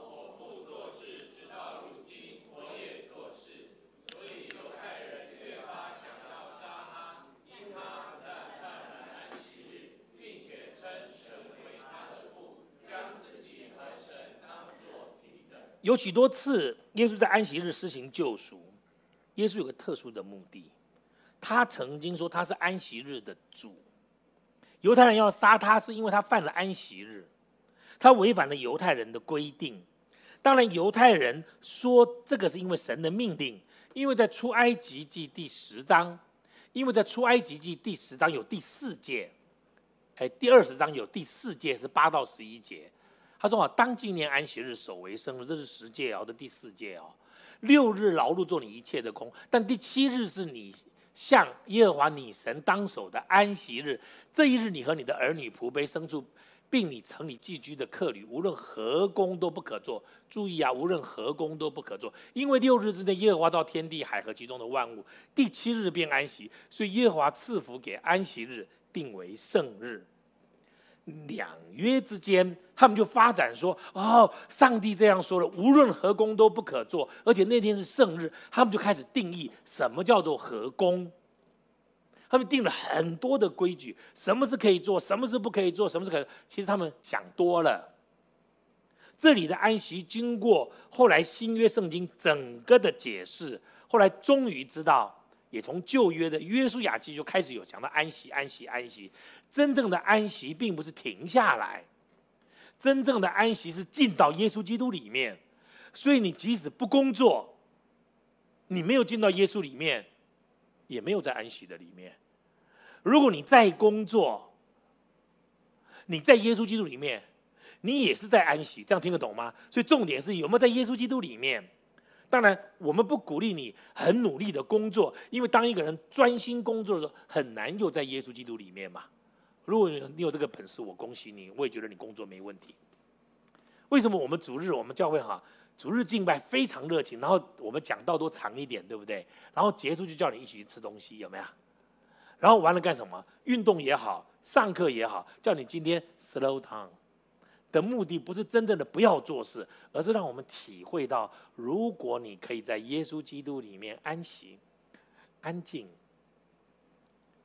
有许多次，耶稣在安息日施行救赎。耶稣有个特殊的目的，他曾经说他是安息日的主。犹太人要杀他，是因为他犯了安息日，他违反了犹太人的规定。当然，犹太人说这个是因为神的命令，因为在出埃及记第十章，因为在出埃及记第十章有第四诫，哎，第二十章有第四诫是八到十一节。他说：“啊，当纪念安息日，守为圣日，这是十诫哦的第四诫哦。六日劳碌做你一切的工，但第七日是你向耶和华你神当守的安息日。这一日，你和你的儿女、仆婢、牲畜，并你城里寄居的客旅，无论何工都不可做。注意啊，无论何工都不可做，因为六日之内，耶和华造天地海和其中的万物，第七日便安息，所以耶和华赐福给安息日，定为圣日。”两约之间，他们就发展说：“哦，上帝这样说了，无论何工都不可做，而且那天是圣日。”他们就开始定义什么叫做何工。他们定了很多的规矩，什么是可以做，什么是不可以做，什么是可以……其实他们想多了。这里的安息，经过后来新约圣经整个的解释，后来终于知道。也从旧约的约书亚记就开始有讲到安息，安息，安息。真正的安息并不是停下来，真正的安息是进到耶稣基督里面。所以你即使不工作，你没有进到耶稣里面，也没有在安息的里面。如果你在工作，你在耶稣基督里面，你也是在安息。这样听得懂吗？所以重点是有没有在耶稣基督里面。当然，我们不鼓励你很努力的工作，因为当一个人专心工作的时候，很难又在耶稣基督里面嘛。如果你有这个本事，我恭喜你，我也觉得你工作没问题。为什么我们主日我们教会哈，主日敬拜非常热情，然后我们讲道都长一点，对不对？然后结束就叫你一起去吃东西，有没有？然后完了干什么？运动也好，上课也好，叫你今天 slow down。的目的不是真正的不要做事，而是让我们体会到，如果你可以在耶稣基督里面安息、安静、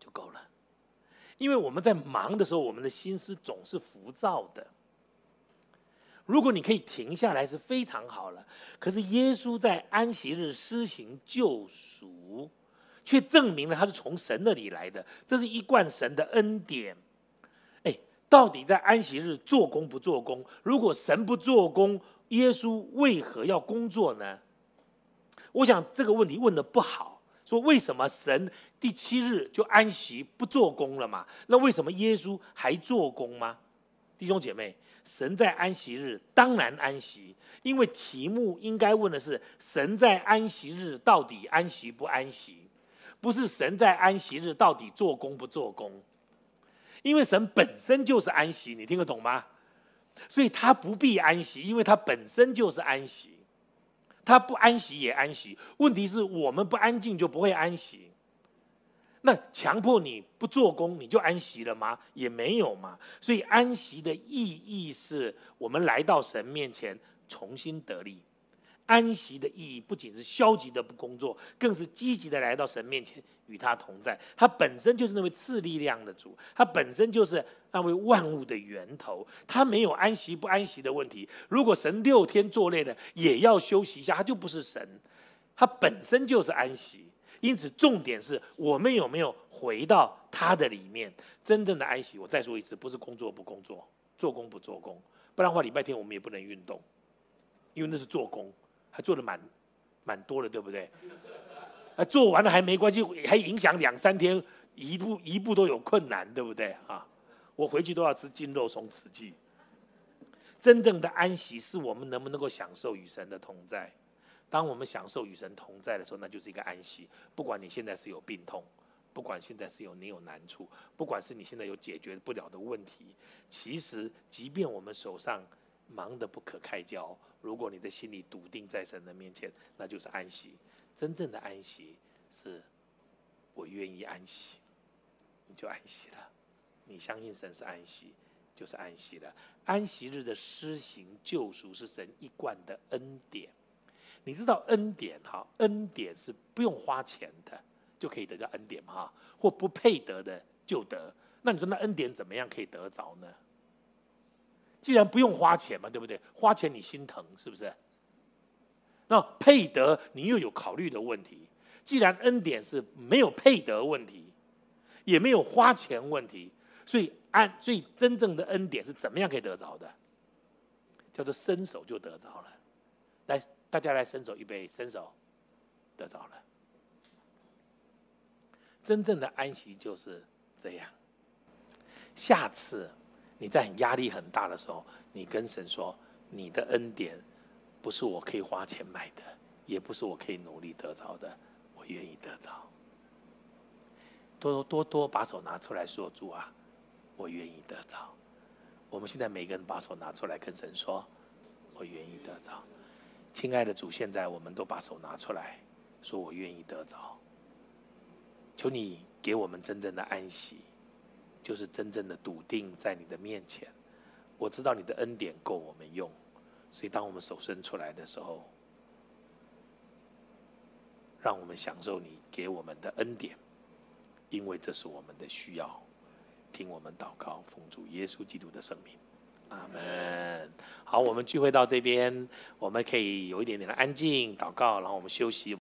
就够了。因为我们在忙的时候，我们的心思总是浮躁的。如果你可以停下来，是非常好了。可是耶稣在安息日施行救赎，却证明了他是从神那里来的，这是一贯神的恩典。哎，到底在安息日做工不做工？如果神不做工，耶稣为何要工作呢？我想这个问题问得不好。说为什么神第七日就安息不做工了嘛？那为什么耶稣还做工吗？弟兄姐妹，神在安息日当然安息，因为题目应该问的是神在安息日到底安息不安息，不是神在安息日到底做工不做工。因为神本身就是安息，你听得懂吗？所以他不必安息，因为他本身就是安息。他不安息也安息，问题是我们不安静就不会安息。那强迫你不做工，你就安息了吗？也没有嘛。所以安息的意义是我们来到神面前重新得力。安息的意义不仅是消极的不工作，更是积极的来到神面前与他同在。他本身就是那位赐力量的主，他本身就是那位万物的源头，他没有安息不安息的问题。如果神六天做累了也要休息一下，他就不是神，他本身就是安息。因此重点是我们有没有回到他的里面。真正的安息，我再说一次，不是工作不工作，做工不做工，不然的话礼拜天我们也不能运动，因为那是做工，还做的蛮蛮多的，对不对？啊，做完了还没关系，还影响两三天，一步一步都有困难，对不对啊？我回去都要吃筋肉松弛剂。真正的安息是我们能不能够享受与神的同在。当我们享受与神同在的时候，那就是一个安息。不管你现在是有病痛，不管现在是有你有难处，不管是你现在有解决不了的问题，其实即便我们手上忙得不可开交，如果你的心里笃定在神的面前，那就是安息。真正的安息是我愿意安息，你就安息了。你相信神是安息，就是安息了。安息日的施行救赎是神一贯的恩典。你知道恩典哈？恩典是不用花钱的就可以得到恩典嘛哈，或不配得的就得。那你说那恩典怎么样可以得着呢？既然不用花钱嘛，对不对？花钱你心疼是不是？那配得你又有考虑的问题。既然恩典是没有配得问题，也没有花钱问题，所以按所以真正的恩典是怎么样可以得着的？叫做伸手就得着了。来，大家来伸手，预备，伸手，得着了。真正的安息就是这样。下次你在很压力很大的时候，你跟神说，你的恩典不是我可以花钱买的，也不是我可以努力得着的，我愿意得着。多多多把手拿出来说，主啊，我愿意得着。我们现在每个人把手拿出来跟神说，我愿意得着。亲爱的主，现在我们都把手拿出来说，我愿意得着。求你给我们真正的安息，就是真正的笃定在你的面前。我知道你的恩典够我们用，所以当我们手伸出来的时候，让我们享受你给我们的恩典，因为这是我们的需要。听我们祷告，奉主耶稣基督的圣名，阿们。好，我们聚会到这边，我们可以有一点点的安静祷告，然后我们休息。